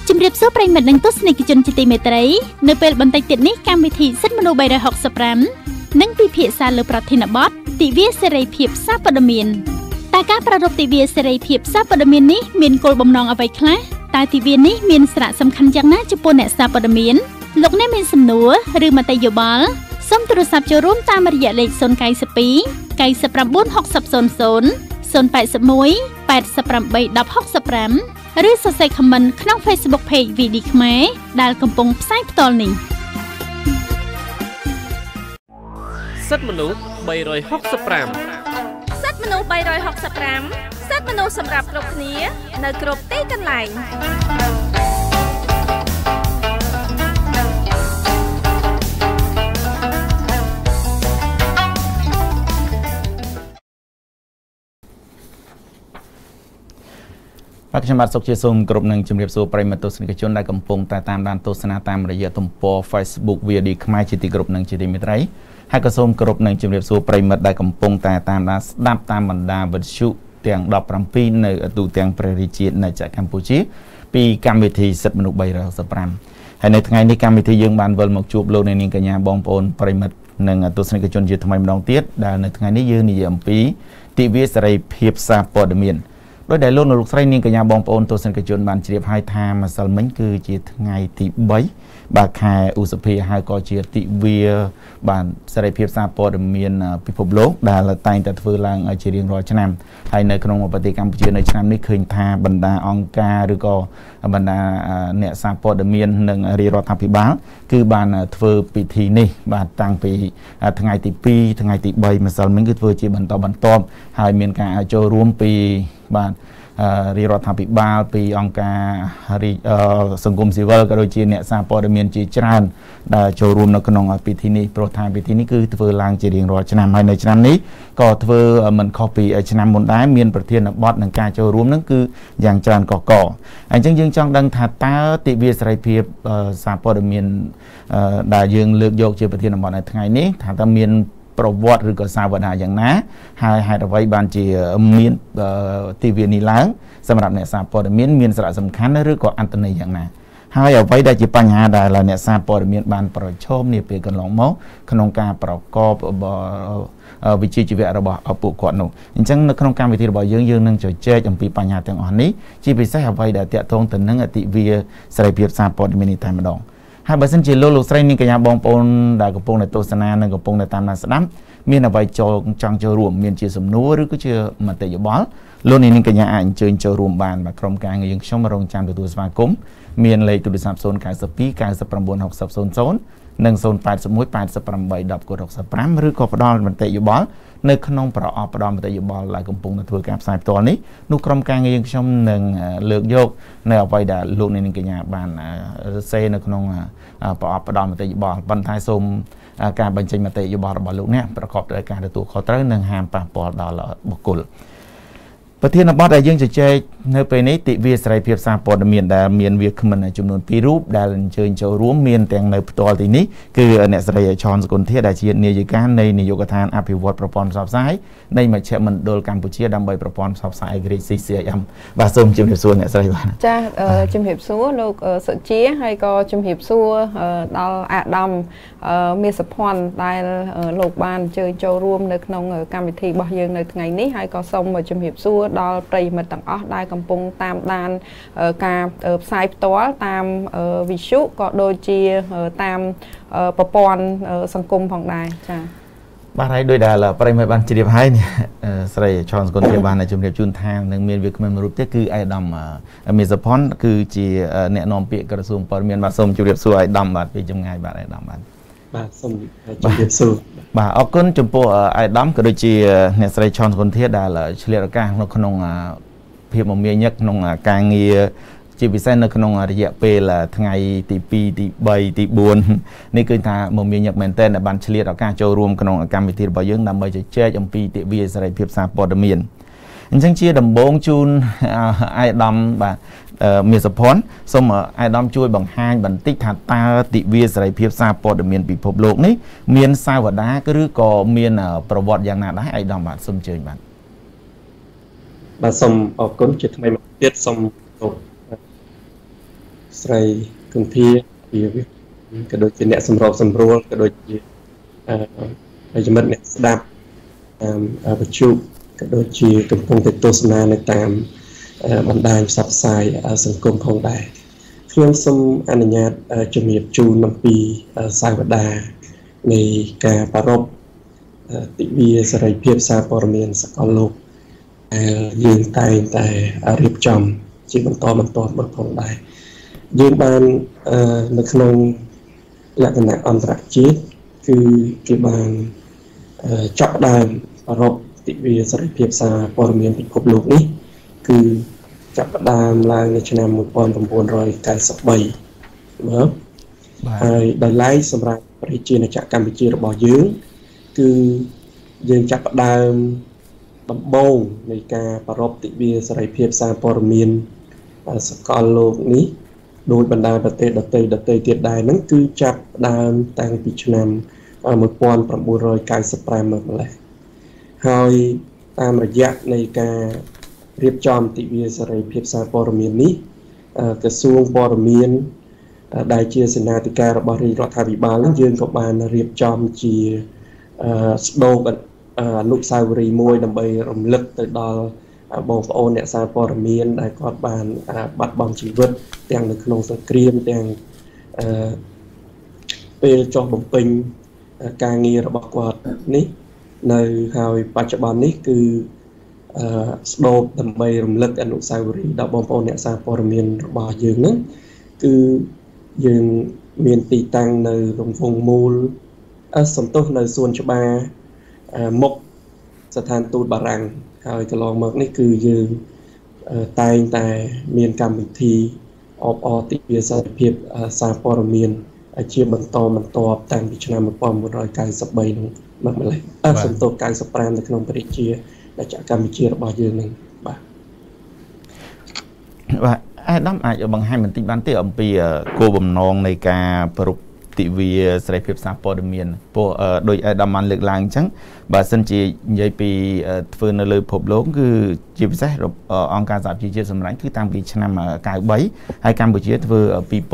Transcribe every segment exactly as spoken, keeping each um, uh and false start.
ជំរាបសួរប្រិយមិត្តនិងទស្សនិកជនជាទីមេត្រីនៅពេលបន្តិចទៀតនេះកម្មវិធីសិទ្ធិមនុស្សបីរយហកសិបប្រាំនឹងពិភាក្សាលើប្រធានបទទិវាសេរីភាពសារព័ត៌មានតើការប្រារព្ធទិវាសេរីភាពសារព័ត៌មាននេះមានគោលបំណងអ្វីខ្លះតើទិវានេះមានសារៈសំខាន់យ៉ាងណាចំពោះអ្នកសារព័ត៌មានលោកអ្នកមានសំណួរឬមតិយោបល់សូមទូរស័ព្ទចូលរួមតាមរយៈលេខศูนย์ 9 2 9 9 9 หก ศูนย์ ศูนย์ ศูนย์ ศูนย์ แปด หนึ่ง แปด แปด หนึ่ง หก สิบ ห้า ឬសរសេរ comment ក្នុង Facebook Page វី ឌី ខ្មែរដែលកំពុងផ្សាយផ្ទាល់នេះសិទ្ធិមនុស្សបីរយហកសិបប្រាំសិទ្ធិមនុស្សបីរយហកសិបប្រាំសិទ្ធិមនុស្សសម្រាប់គ្រប់គ្នានៅគ្រប់ទីកន្លែងខ្ញុំបាទសុខជាសូមគ្រប់នឹងជម្រាបសួរប្រិយមិត្តទស្សនិកជនដែលកំពុងតែតាមដានទស្សនាតាមរយៈទំព័រ Facebook វី ឌី ខ្មែរជាទីគ្រប់នឹងជាទីមេត្រីហើយក៏សូមគ្រប់នឹងជម្រាបសួរប្រិយមិត្តដែលកំពុងតែតាមដានស្ដាប់តាមបណ្ដាវិទ្យុទាំងដប់ប្រាំពីរនៅទូទាំងប្រទេសជាតិនៅកម្ពុជាពីកម្មវិធីសិទ្ធិមនុស្សបីរយហកសិបប្រាំហើយនៅថ្ងៃនេះកម្មវិធីយើងបានវិលមកជួបលោកអ្នកនាងកញ្ញាបងប្អូនប្រិយមិត្តនិងទស្សនិកជនជាថ្មីម្ដងទៀតដែលនៅថ្ងៃនេះយើងនិយាយអំពីទិវាសេរីភាពសារព័ត៌មានដោយដែលលោកលោកស្រីនាងកញ្ញាបងប្អូនទស្សនិកជនបានជ្រាបហើយថាម្សិលមិញគឺជាថ្ងៃទីបីបាទខែឧសភាហើយក៏ជាទិវាបានសេរីភាពសារព័ត៌មានពិភពលោកដែលតែងតែធ្វើឡើងជារៀងរាល់ឆ្នាំហើយនៅក្នុងប្រទេសកម្ពុជានៅឆ្នាំនេះឃើញថាបណ្ដាអង្គការឬក៏បណ្ដាអ្នកសារព័ត៌មាននិងរាជរដ្ឋាភិបាលគឺបានធ្វើពិធីនេះបាទតាំងពីថ្ងៃទីពីរថ្ងៃទីបីម្សិលមិញគឺធ្វើជាបន្តបន្ទាប់ហើយមានការចូលរួមពីបាទរាជរដ្ឋាភិបាលពីអង្គការសង្គមស៊ីវិលក៏ដូចជាអ្នកសារព័ត៌មានជាច្រើនដែលចូលរួមនៅក្នុងពិធីនេះព្រោះថាពិធីនេះគឺធ្វើឡើងជារៀងរាល់ឆ្នាំហើយនៅឆ្នាំនេះក៏ធ្វើមិនខុសពីឆ្នាំមុនដែរមានប្រធានបទនិងការចូលរួមនឹងគឺយ៉ាងច្រើនកកអញ្ចឹងយើងចង់ដឹងថាតើទិវាសេរីភាពសារព័ត៌មានដែលយើងលើកយកជាប្រធានបទនៅថ្ងៃនេះថាតើមានប្រវត្តិឬក៏សាវតាយ៉ាងណាហើយហេតុអ្វីបានជាមានទិវានេះឡើងសម្រាប់អ្នកសារព័ត៌មានមានសារៈសំខាន់ឬក៏អត្ថន័យយ៉ាងណាហើយអ្វីដែលជាបញ្ហាដែលអ្នកសារព័ត៌មានបានប្រឈមនាពេលកន្លងមកក្នុងការប្រកបវិជ្ជាជីវៈរបស់ពួកគាត់នោះអញ្ចឹងនៅក្នុងកម្មវិធីរបស់យើងយើងនឹងជជែកអំពីបញ្ហាទាំងអស់នេះជាពិសេសអ្វីដែលតាក់ទងទៅនឹងទិវាសេរីភាពសារព័ត៌មាននេះតែម្ដងហើយបើសិនជាលោកលោកស្រីនាងកញ្ញាបងប្អូនដែលកំពុងតែទស្សនានិងកំពុងតែតាមដានស្ដាប់មានអ្វីចូលចង់ចូលរួមមានជាសំណួរឬក៏ជាមតិយោបល់លោកនាងកញ្ញាអាចអញ្ជើញចូលរួមបានបាទក្រុមការងារយើងខ្ញុំរងចាំទទួលស្វាគមន៍មានលេខទូរស័ព្ទ ศูนย์ เก้า สอง เก้า เก้า หก ศูนย์ ศูนย์ និង ศูนย์ แปด หนึ่ง แปด แปด หนึ่ง หก สิบ ห้า ឬក៏ផ្ដល់មតិយោបល់នៅក្នុងប្រអប់ផ្ដល់មតិយោបល់ដែលកំពុងតែធ្វើការផ្សាយផ្ទាល់នេះនោះក្រុមការងារយើងខ្ញុំនឹងលើកយកនៅអ្វីដែលលោកនាងកញ្ញាបានសេនៅក្នុងប្រអប់ផ្ដល់មតិយោបល់ប៉ុន្តែសូមការបញ្ចេញមតិយោបល់របស់លោកអ្នកប្រកបដោយការទទួលខុសត្រូវនិងហាមប៉ះពាល់ដល់បុគ្គលប្រធានបទដែលយើងជជែកនៅពេលនេះទិវាសេរីភាពសារព័ត៌មានដែលមានវាគ្មិនចំនួនពីររូបដែលអញ្ជើញចូលរួមមានទាំងនៅផ្ទាល់ទីនេះគឺអ្នកស្រីឆនសុគន្ធាដែលជានាយិកានៃនាយកដ្ឋានអភិវឌ្ឍប្រព័ន្ធផ្សព្វផ្សាយនៃមជ្ឈមណ្ឌលកម្ពុជាដើម្បីប្រព័ន្ធផ្សព្វផ្សាយ ซี ซี ไอ เอ็ม បាទសូមជម្រាបសួរអ្នកស្រីបាទចាជំរាបសួរលោកសុជាហើយក៏ជំរាបសួរដល់អាដាមមាសភ័ណ្ឌដែលលោកបានអញ្ជើញចូលរួមនៅក្នុងកម្មវិធីរបស់យើងនៅថ្ងៃនេះហើយក៏សូមជំរាបសួរដល់ប្រិយមិត្តទាំងអស់ដែលកំពុងតាមដានការផ្សាយផ្ទាល់តាមវិទ្យុក៏ដូចជាតាមប្រព័ន្ធសង្គមផងដែរចា៎បាទហើយដោយដែលប្រិយមិត្តបានជ្រាបហើយនេះស្រីឆនសុគន្ធាបានជំរាបជូនថានឹងមានវាគ្មិនមួយរូបទៀតគឺអាយដាមមាសភ័ណ្ឌគឺជាអ្នកនាំពាក្យក្រសួងព័ត៌មានបាទសូមជម្រាបសួរអាយដាមបាទពីចម្ងាយបាទអាយដាមបាទបាទសូមជម្រាបសួរបាទអរគុណចំពោះអាយដាមក៏ដូចជាអ្នកស្រីឆនសុគន្ធាដែលឆ្លៀតឱកាសនៅក្នុងភាពមមាញឹកក្នុងការងារជាពិសេសនៅក្នុងរយៈពេលថ្ងៃទីពីរទីបីទីបួននេះគឺថាមមាញឹកមែនទែនដែលបានឆ្លៀតឱកាសចូលរួមក្នុងកម្មវិធីរបស់យើងដើម្បីជជែកអំពីទិវាសេរីភាពសារព័ត៌មានអញ្ចឹងជាដំបូងជូនអាយដាមបាទមាសភ័ណ្ឌសូមអាយដាមជួយបង្ហាញបន្តិចថាតើទិវាសេរីភាពសារព័ត៌មានពិភពលោកនេះមានសាវតាឬក៏មានប្រវត្តិយ៉ាងណាដែរអាយដាមបាទសូមអញ្ជើញបាទបាទសូមអរគុណជាថ្មីមកទៀតសូមសស្រីគុនធាពីក៏ដូចជាអ្នកសម្របសម្រួលក៏ដូចជាអឺចំណិតអ្នកស្ដាប់តាមវិទ្យុក៏ដូចជាកំពុងតែទស្សនានៅតាមបណ្ដាញផ្សព្វផ្សាយសង្គមផងដែរខ្ញុំសូមអនុញ្ញាតជំរាបជូនអំពីសាវតានៃការប្រារព្ធទិវាសេរីភាពសារព័ត៌មានសកលលោកដែលយើងតែងតែរៀបចំជាបន្តបន្ទាប់មកផងដែរយើងបាននៅក្នុងលក្ខណៈអន្តរជាតិគឺគេបានចាប់ផ្ដើមប្រារព្ធទិវាសេរីភាពសារព័ត៌មានពិភពលោកនេះគឺចាប់ផ្ដើមឡើងនៅឆ្នាំmột nghìn chín trăm chín mươi baមើលហើយដោយឡែកសម្រាប់ប្រជាជាតិកម្ពុជារបស់យើងគឺយើងចាប់ផ្ដើមដំបូងនៃការប្រារព្ធទិវាសេរីភាពសារព័ត៌មានសកលលោកនេះដោយបណ្ដាប្រទេសដទៃដទៃទៀតដែរហ្នឹងគឺចាប់ផ្ដើមតាំងពីឆ្នាំmột nghìn chín trăm chín mươi lămមកម្លេះហើយតាមរយៈនៃការរៀបចំទិវាសេរីភាពសារព័ត៌មាននេះក្រសួងព័ត៌មានដែលជាសេនាធិការរបស់រាជរដ្ឋាភិបាលនឹងយើងក៏បានរៀបចំជាស្ដូកអនុស្សាវរីយ៍មួយដើម្បីរំលឹកទៅដល់បងប្អូនអ្នកសារព័ត៌មានដែលគាត់បានបាត់បង់ជីវិតទាំងនៅក្នុងសង្គ្រាមទាំងពេលចុះបំពេញការងាររបស់គាត់នេះនៅហើយបច្ចុប្បន្ននេះគឺស្ដូកដើម្បីរំលឹកអនុស្សាវរីយ៍ដល់បងប្អូនអ្នកសារព័ត៌មានរបស់យើងហ្នឹងគឺយើងមានទីតាំងនៅរង្វង់មូលសំទោសនៅសួនច្បារមុខស្ថានទូតបារាំងហើយកន្លងមកនេះគឺយើងតែងតែមានកម្មវិធីអបអរទិវាសេរីភាពសារព័ត៌មានជាបន្តបន្ទាប់តាំងពីឆ្នាំmột nghìn chín trăm chín mươi baនោះមកម្លេះអសំទោសchín mươi lămនៅក្នុងព្រះរាជាណាចក្រកម្ពុជារបស់យើងនឹងបាទបាទអាដាមអាចបង្ហាញបន្តិចបានទេអំពីគោលបំណងនៃការប្រារព្ធទិវាសេរីភាពសារព័ត៌មានពួកដោយអាដាមបានលើកឡើងអញ្ចឹងបើសិនជានិយាយពីធ្វើនៅលើពិភពលោកគឺជាពិសេសអង្គការសហប្រជាជាតិសម្រាប់គឺតាំងពីឆ្នាំ93ហើយកម្ពុជាធ្វើ2000 1995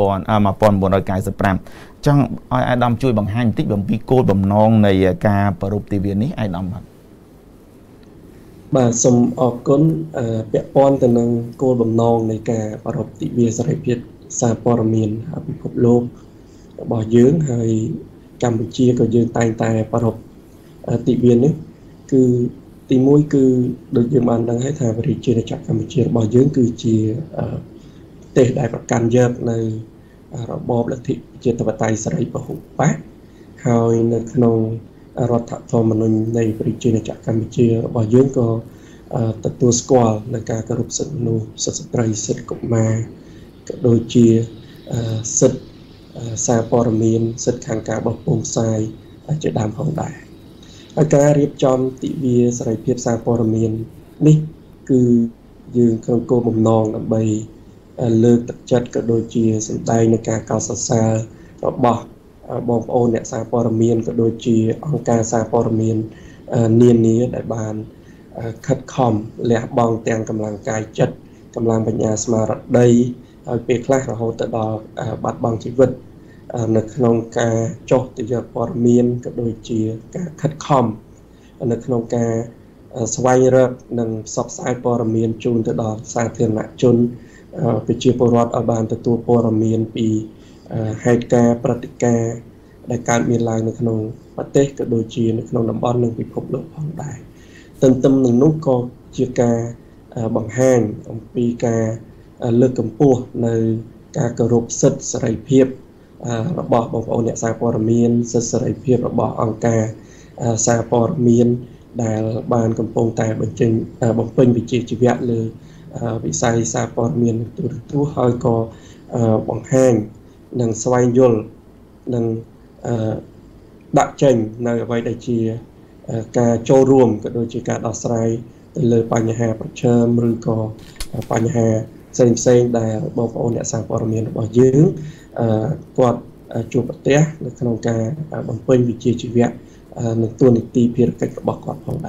ចង់ឲ្យអាដាមជួយបង្ហាញបន្តិចអំពីគោលបំណងនៃការប្រារព្ធទិវានេះអាដាមបាទបាទសូមអរគុណពាក់ព័ន្ធទៅនឹងគោលបំណងនៃការប្រារព្ធទិវាសេរីភាពសារព័ត៌មានពិភពលោករបស់យើងហើយកម្ពុជាក៏យើងតែងតែប្រារព្ធទិវានេះគឺទីមួយគឺដូចយើងបានដឹងហើយថាប្រជាជាតិកម្ពុជារបស់យើងគឺជាប្រទេសដែលប្រកាន់យកនៅរបបលទ្ធិប្រជាធិបតេយ្យសេរីពហុបកហើយនៅក្នុងរដ្ឋធម្មនុញ្ញនៃប្រជាជាតិកម្ពុជារបស់យើងក៏ទទួលស្គាល់នៅការគោរពសិទ្ធិមនុស្សសិទ្ធិស្ត្រីសិទ្ធិកុមារក៏ដូចជាសិទ្ធិសារព័ត៌មានសិទ្ធិខាងការបោះពុម្ពផ្សាយជាដើមផងដែរហើយការរៀបចំទិវាសេរីភាពសារព័ត៌មាននេះគឺយើងក្នុងគោលបំណងដើម្បីលើកទឹកចិត្តក៏ដូចជាសម្ដែងនៃការកោតសរសើររបស់បងប្អូនអ្នកសារព័ត៌មានក៏ដូចជាអង្គការសារព័ត៌មាននានាដែលបានខិតខំលះបង់ទាំងកម្លាំងកាយចិត្តកម្លាំងបញ្ញាស្មារតីហើយពេលខ្លះរហូតទៅដល់បាត់បង់ជីវិតនៅក្នុងការចុះទៅយកព័ត៌មានក៏ដូចជាការខិតខំនៅក្នុងការស្វែងរកនិងផ្សព្វផ្សាយព័ត៌មានជូនទៅដល់សាធារណជនប្រជាពលរដ្ឋឲ្យបានទទួលព័ត៌មានពីហេតុការណ៍ព្រឹត្តិការណ៍ដែលកើតមានឡើងនៅក្នុងប្រទេសក៏ដូចជានៅក្នុងតំបន់និងពិភពលោកផងដែរទន្ទឹមនឹងនោះក៏ជាការបង្ហាញអំពីការលើកកម្ពស់នៅការគោរពសិទ្ធិសេរីភាពរបស់បងប្អូនអ្នកសារព័ត៌មានសិទ្ធិសេរីភាពរបស់អង្គការសារព័ត៌មានដែលបានកំពុងតែបញ្ចេញបំពេញវិជ្ជាជីវៈលើវិស័យសារព័ត៌មានទូរទស្សន៍ហើយក៏បង្ហាញនិងស្វែងយល់និងដាក់ចេញនៅអ្វីដែលជាការចូលរួមក៏ដូចជាការដោះស្រាយទៅលើបញ្ហាប្រឈមឬក៏បញ្ហាផ្សេងផ្សេងដែលបងប្អូនអ្នកសារព័ត៌មានរបស់យើងគាត់ជួបប្រទះនៅក្នុងការបំពេញវិជ្ជាជីវៈនិងទួនាទីភារកិច្ចរបស់គាត់ផងដែរ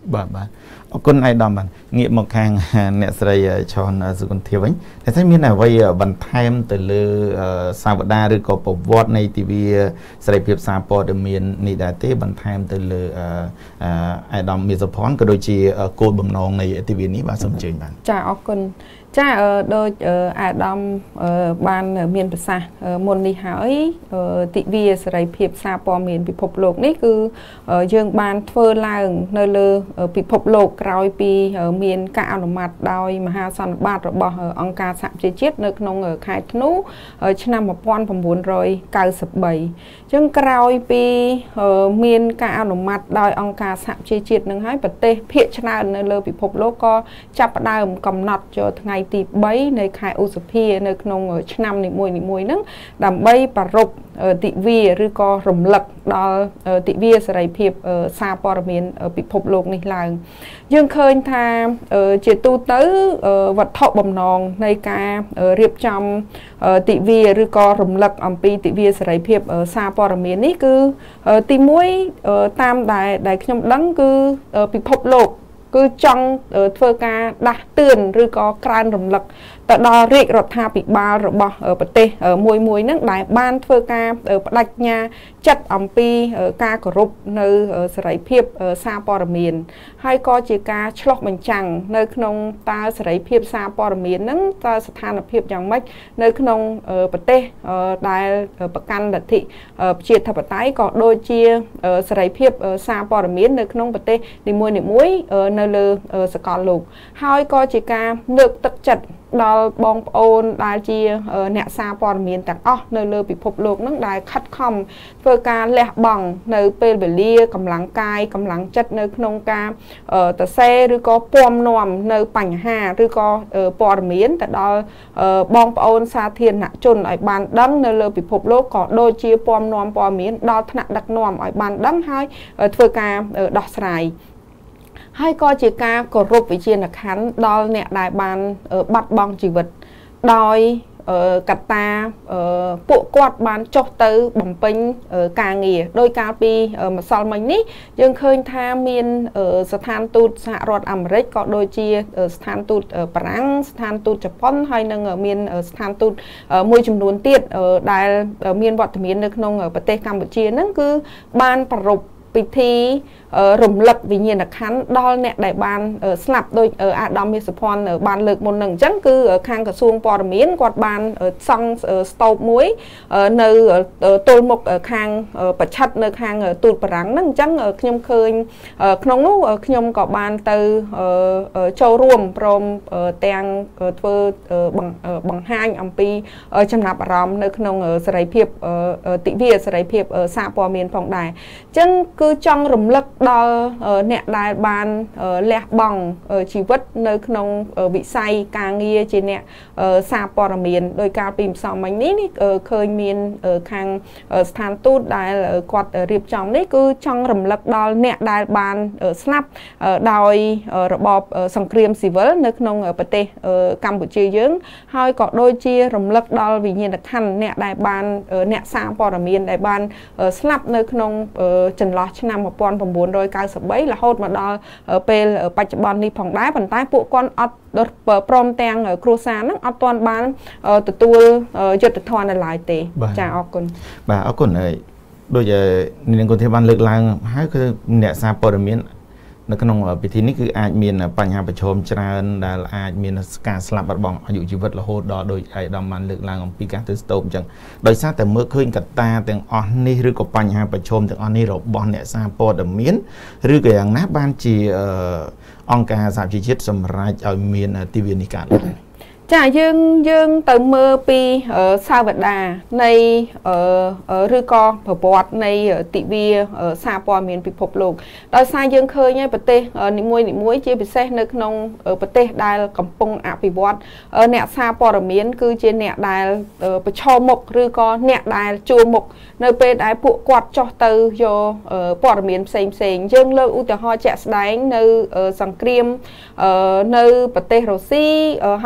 បាទបាទអរគុណឯកឧត្តមបាទងាកមកខាងអ្នកស្រីឆនសុគន្ធាវិញតែថាមានអ្វីបន្ថែមទៅលើសាវតាឬក៏ប្រវត្តិនៃទិវាសេរីភាពសារព័ត៌មាននេះដែរទេបន្ថែមទៅលើឯកឧត្តមមាសសុផាន់ក៏ដូចជាគោលបំណងនៃទិវានេះបាទសូមអញ្ជើញបាទចាអរគុណចាដូចអាដាមបានមានប្រសាសន៍មុននេះហើយទិវាសេរីភាពសារព័ត៌មានពិភពលោកនេះគឺយើងបានធ្វើឡើងនៅលើពិភពលោកក្រោយពីមានការអនុម័តដោយមហាសន្និបាតរបស់អង្គការសហប្រជាជាតិនៅក្នុងខែធ្នូឆ្នាំmột nghìn chín trăm chín mươi baចឹងក្រោយពីមានការអនុម័តដោយអង្គការសហប្រជាជាតិនឹងហើយប្រទេសភាគច្រើននៅលើពិភពលោកក៏ចាប់ផ្ដើមកំណត់ចូលថ្ងៃទី3នៃខែឧសភានៅក្នុងឆ្នាំនីមួយៗហ្នឹងដើម្បីប្រារព្ធទិវាឬក៏រំលឹកដល់ទិវាសេរីភាពសារព័ត៌មានពិភពលោកនេះឡើងយើងឃើញថាជាទូទៅវត្ថុបំណងនៃការរៀបចំទិវាឬក៏រំលឹកអំពីទិវាសេរីភាពសារព័ត៌មាននេះគឺទីមួយតាមដែលដែលខ្ញុំដឹងគឺពិភពលោកគឺចង់ធ្វើការដាស់តឿនឬក៏ក្រើនរំលឹកទៅដល់រាជរដ្ឋាភិបាលរបស់ប្រទេសមួយមួយហ្នឹងដែលបានធ្វើការបដិញ្ញាចិត្តអំពីការគោរពនៅសេរីភាពសារព័ត៌មានហើយក៏ជាការឆ្លុះបញ្ចាំងនៅក្នុងតើសេរីភាពសារព័ត៌មានហ្នឹងតើស្ថានភាពយ៉ាងម៉េចនៅក្នុងប្រទេសដែលប្រកាន់លទ្ធិប្រជាធិបតេយ្យក៏ដូចជាសេរីភាពសារព័ត៌មាននៅក្នុងប្រទេសនីមួយៗនៅលើសកលលោកហើយក៏ជាការលើកទឹកចិត្តដល់បងប្អូនដែលជាអ្នកសារព័ត៌មានទាំងអស់នៅលើពិភពលោកនឹងដែលខិតខំធ្វើការលះបង់នៅពេលវេលាកម្លាំងកាយកម្លាំងចិត្តនៅក្នុងការសរសេរឬក៏ពំនាំនៅបញ្ហាឬក៏ព័ត៌មានទៅដល់បងប្អូនសាធារណជនឲ្យបានដឹងនៅលើពិភពលោកក៏ដូចជាពំនាំព័ត៌មានដល់ថ្នាក់ដឹកនាំឲ្យបានដឹងហើយធ្វើការដោះស្រាយហើយក៏ជាការគោរពវិជាណខណ្ឌដល់អ្នកដែលបានបាត់បង់ជីវិតដោយកត្តាពួកគាត់បានចុះទៅបំពេញការងារដោយកាលពីម្សិលមិញនេះយើងឃើញថាមានស្ថានទូតសហរដ្ឋអាមេរិកក៏ដូចជាស្ថានទូតបារាំងស្ថានទូតជប៉ុនហើយនឹងមានស្ថានទូតមួយចំនួនទៀតដែលមានវត្តមាននៅក្នុងប្រទេសកម្ពុជាហ្នឹងគឺបានប្រារព្ធពិធីរំលឹកវិញ្ញាណក្ខន្ធដល់អ្នកដែលបានស្លាប់ដោយអាដាមមាសសុផាន់បានលើកមុននឹងអញ្ចឹងគឺខាងក្រសួងព័ត៌មានគាត់បានសង់ស្តូបមួយនៅទល់មុខខាងប្រឆិតនៅខាងទូតបារាំងហ្នឹងអញ្ចឹងខ្ញុំឃើញក្នុងនោះខ្ញុំក៏បានទៅចូលរួមព្រមទាំងធ្វើបង្ហាញអំពីចំណាប់អារម្មណ៍នៅក្នុងសេរីភាពទិវាសេរីភាពសារព័ត៌មានផងដែរអញ្ចឹងគឺចង់រំលឹកដល់អ្នកដែលបានលះបង់ជីវិតនៅក្នុងវិស័យការងារជាអ្នកសារព័ត៌មានដោយកាលពីម្សិលមិញនេះឃើញមានខាងស្ថានទូតដែលគាត់រៀបចំនេះគឺចង់រំលឹកដល់អ្នកដែលបានស្លាប់ដោយរបបសង្គ្រាមស៊ីវិលនៅក្នុងប្រទេសកម្ពុជាយើងហើយក៏ដូចជារំលឹកដល់វិញ្ញាណក្ខន្ធអ្នកដែលបានអ្នកសារព័ត៌មានដែលបានស្លាប់នៅក្នុងចន្លោះឆ្នាំmột nghìn chín trăm chín mươi baរហូតមកដល់ពេលបច្ចុប្បន្ននេះផងដែរប៉ុន្តែពួកគាត់អត់ព្រមទាំងគ្រួសារហ្នឹងអត់ទាន់បានទទួលយុត្តិធម៌នៅឡើយទេចាអរគុណបាទអរគុណហើយដូចនាងគុណធាបានលើកឡើងហើយគឺអ្នកសារព័ត៌មាននៅក្នុងពិធីនេះគឺអាចមានបញ្ហាប្រឈមច្រើនដែលអាចមានការស្លាប់បាត់បង់អាយុជីវិតរហូតដល់ដោយឯកឧត្តមបានលើកឡើងអំពីការទៅស្ទូបអញ្ចឹងដោយសារតែមើលឃើញកត្តាទាំងអស់នេះឬក៏បញ្ហាប្រឈមទាំងអស់នេះរបស់អ្នកសារព័ត៌មានឬក៏យ៉ាងណាបានជាអង្គការសហជីវជាតិសម្រេចឲ្យមានទិវានេះកើតឡើងចាយើងយើងទៅមើលពីសាវតានៃឬក៏ប្រវត្តិនៃទិវាសារព័ត៌មានពិភពលោកដោយសារយើងឃើញហើយប្រទេសនីមួយនីមួយជាពិសេសនៅក្នុងប្រទេសដែលកំពុងអភិវឌ្ឍអ្នកសារព័ត៌មានគឺជាអ្នកដែលប្រឈមមុខឬក៏អ្នកដែលជួបមុខនៅពេលដែលពួកគាត់ចោះទៅយកព័ត៌មានផ្សេងផ្សេងយើងលើកឧទាហរណ៍ជាក់ស្ដែងនៅសង្គ្រាមនៅប្រទេសរុស្ស៊ីហើយនិង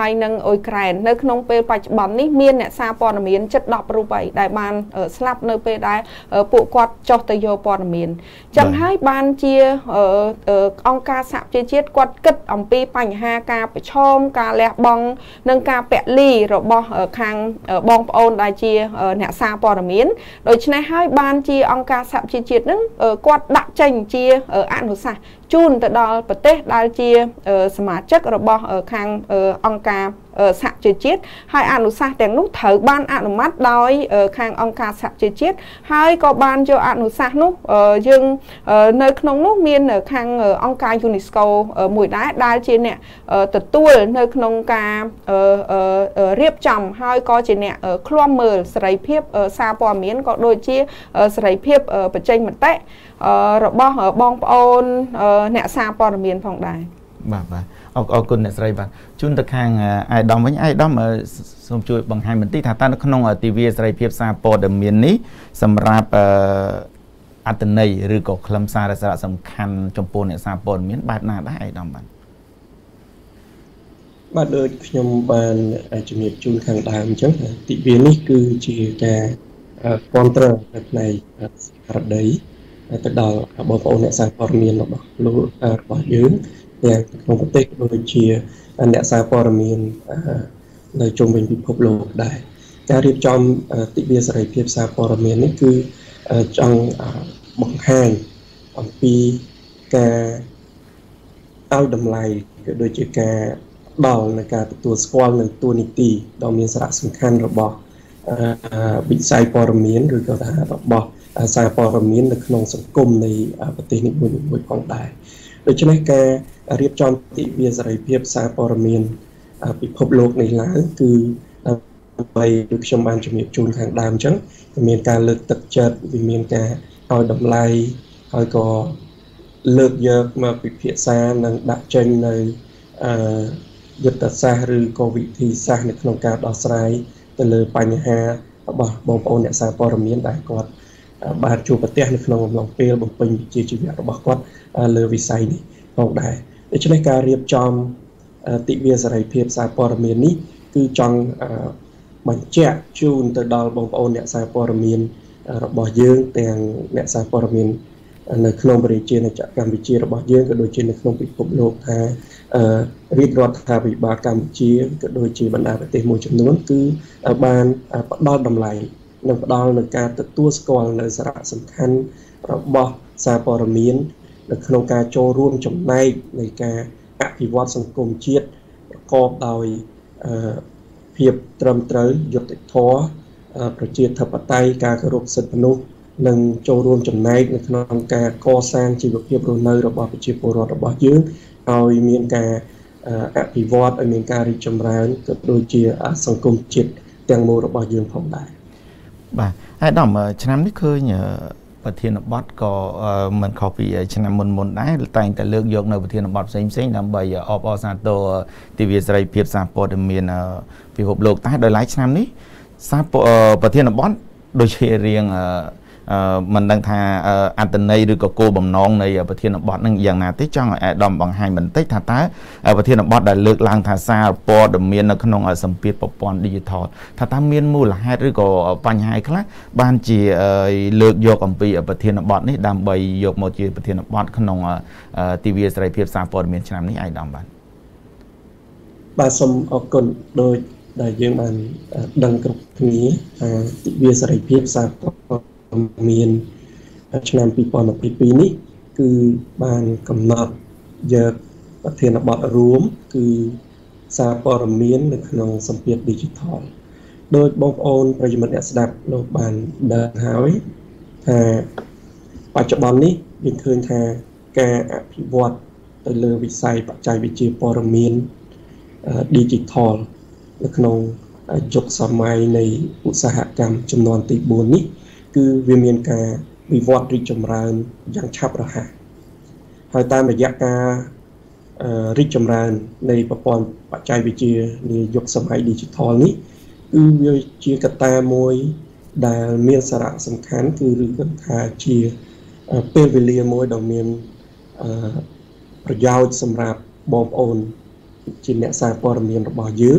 អ៊ុយក្រែននៅក្នុងពេលបច្ចុប្បន្ននេះមានអ្នកសារព័ត៌មានចិត្ត10រូបហើយដែលបានស្លាប់នៅពេលដែលពួកគាត់ចុះទៅយកព័ត៌មានចឹងហើយបានជាអង្គការសហប្រជាជាតិគាត់គិតអំពីបញ្ហាការប្រឈមការលះបង់និងការពលីរបស់ខាងបងប្អូនដែលជាអ្នកសារព័ត៌មានដូច្នេះហើយបានជាអង្គការសហប្រជាជាតិនឹងគាត់ដាក់ចេញជាអនុសាសន៍ជូនទៅដល់ប្រទេសដែលជាសមាជិករបស់ខាងអង្គការសហជីវជាតិហើយអនុសាសន៍ទាំងនោះត្រូវបានអនុម័តដោយខាងអង្គការសហជីវជាតិហើយក៏បានយកអនុសាសន៍នោះយើងនៅក្នុងនោះមានខាងអង្គការ UNESCO មួយដែរដែលជាអ្នកទទួលនៅក្នុងការរៀបចំហើយក៏ជាអ្នកឃ្លាំមើលសេរីភាពសារព័ត៌មានក៏ដូចជាសេរីភាពបញ្ចេញមតិរបស់បងប្អូនអ្នកសារព័ត៌មានផងដែរបាទបាទអរអរគុណអ្នកស្រីបាទជូនទៅខាងអាយដាមវិញអាយដាមសូមជួយបង្ហាញបន្តិចថាតើនៅក្នុងទិវាសេរីភាពសារព័ត៌មាននេះសម្រាប់អត្ថន័យឬក៏ខ្លឹមសារសារៈសំខាន់ចំពោះអ្នកសារព័ត៌មានបែបណាដែរអាយដាមបាទបាទដូចខ្ញុំបានជំរាបជូនខាងដើមអញ្ចឹងទិវានេះគឺជាការគាំទ្រនៅផ្នែកស្មារតីទៅដល់បងប្អូនអ្នកសារព័ត៌មានរបស់លោករបស់យើងទាំងក្នុងប្រទេសដូចជាអ្នកសារព័ត៌មាននៅជុំវិញពិភពលោកដែរការរៀបចំទិវាសេរីភាពសារព័ត៌មាននេះគឺចង់បង្ហាញអំពីការឲ្យតម្លៃក៏ដូចជាការដល់នៃការទទួលស្គាល់នៅតួនាទីដ៏មានសារៈសំខាន់របស់វិស័យព័ត៌មានឬក៏ថារបស់សារព័ត៌មាននៅក្នុងសង្គមនៃប្រទេសនេះមួយផងដែរដូច្នេះការរៀបចំទិវាសេរីភាពសារព័ត៌មានពិភពលោកនេះឡើងគឺដើម្បីដូចខ្ញុំបានជំរាបជូនខាងដើមអញ្ចឹងមានការលើកទឹកចិត្តវាមានការឲ្យតម្លៃហើយក៏លើកយកមកពិភាក្សានិងដាក់ចេញនៅយុទ្ធសាស្ត្រឬក៏វិធីសាស្ត្រនៅក្នុងការដោះស្រាយទៅលើបញ្ហារបស់បងប្អូនអ្នកសារព័ត៌មានដែលគាត់បានជួបប្រទះនៅក្នុងអំឡុងពេលបំពេញវិជ្ជាជីវៈរបស់គាត់លើវិស័យនេះផងដែរដូច្នេះការរៀបចំទិវាសេរីភាពសារព័ត៌មាននេះគឺចង់បញ្ជាក់ជូនទៅដល់បងប្អូនអ្នកសារព័ត៌មានរបស់យើងទាំងអ្នកសារព័ត៌មាននៅក្នុងប្រជាជាតិកម្ពុជារបស់យើងក៏ដូចជានៅក្នុងពិភពលោកថារាជរដ្ឋាភិបាលកម្ពុជាក៏ដូចជាបណ្ដាប្រទេសមួយចំនួនគឺបានផ្ដល់តម្លៃនិងផ្ដល់នូវការទទួលស្គាល់នៅសារៈសំខាន់របស់សារព័ត៌មាននៅក្នុងការចូលរួមចំណែកនៃការអភិវឌ្ឍសង្គមជាតិប្រកបដោយភាពត្រឹមត្រូវយុត្តិធម៌ប្រជាធិបតេយ្យការគោរពសិទ្ធិមនុស្សនិងចូលរួមចំណែកនៅក្នុងការកសាងជីវភាពរស់នៅរបស់ប្រជាពលរដ្ឋរបស់យើងឲ្យមានការអភិវឌ្ឍឲ្យមានការរីកចម្រើនក៏ដូចជាសង្គមជាតិទាំងមូលរបស់យើងផងដែរបាទហើយដល់ឆ្នាំនេះឃើញប្រធានបទក៏មិនខុសពីឆ្នាំមុនមុនដែរតែងតែលើកយកនៅប្រធានបទផ្សេងផ្សេងដើម្បីអបអរសាទរទិវាសេរីភាពសារព័ត៌មានពិភពលោកតែដោយឡែកឆ្នាំនេះសារប្រធានបទដូចជារៀងមិនដឹងថាអត្តន័យឬក៏គោលបំណងនៃប្រធានបទនឹងយ៉ាងណាទេចង់ឲ្យអាដាមបង្ហាញបន្តិចថាតើប្រធានបទដែលលើកឡើងថាសារព័ត៌មាននៅក្នុងសម្ពាធប្រព័ន្ធ Digital ថាតើមានមូលហេតុឬក៏បញ្ហាខ្លះបានជាលើកយកអំពីប្រធានបទនេះដើម្បីយកមកជាប្រធានបទក្នុងទិវាសេរីភាពសារព័ត៌មានឆ្នាំនេះអាយដាមបាទបាទសូមអរគុណដោយដែលយើងបានដឹងគ្រប់គ្នាថាទិវាសេរីភាពសារព័ត៌មានឆ្នាំពីរពាន់ยี่สิบពីរនេះគឺបានកំណត់យកប្រធានបទរួមគឺសារព័ត៌មាននៅក្នុងសម្ពាធ Digital ដោយបងប្អូនប្រិយមិត្តអ្នកស្ដាប់លោកបានដឹងហើយថាបច្ចុប្បន្ននេះយើងឃើញថាការអភិវឌ្ឍទៅលើវិស័យបច្ចេកវិទ្យាព័ត៌មាន Digital នៅក្នុងយុគសម័យនៃឧស្សាហកម្មជំនាន់ទីបួននេះគឺវាមានការវិវត្តរីកចម្រើនយ៉ាងឆាប់រហ័សហើយតាមរយៈការរីកចម្រើននៃប្រព័ន្ធបច្ចេកវិទ្យានាយុគសម័យ Digital នេះគឺវាជាកត្តាមួយដែលមានសារៈសំខាន់គឺឬក៏ថាជាពេលវេលាមួយដ៏មានប្រយោជន៍សម្រាប់បងប្អូនជាអ្នកសារព័ត៌មានរបស់យើង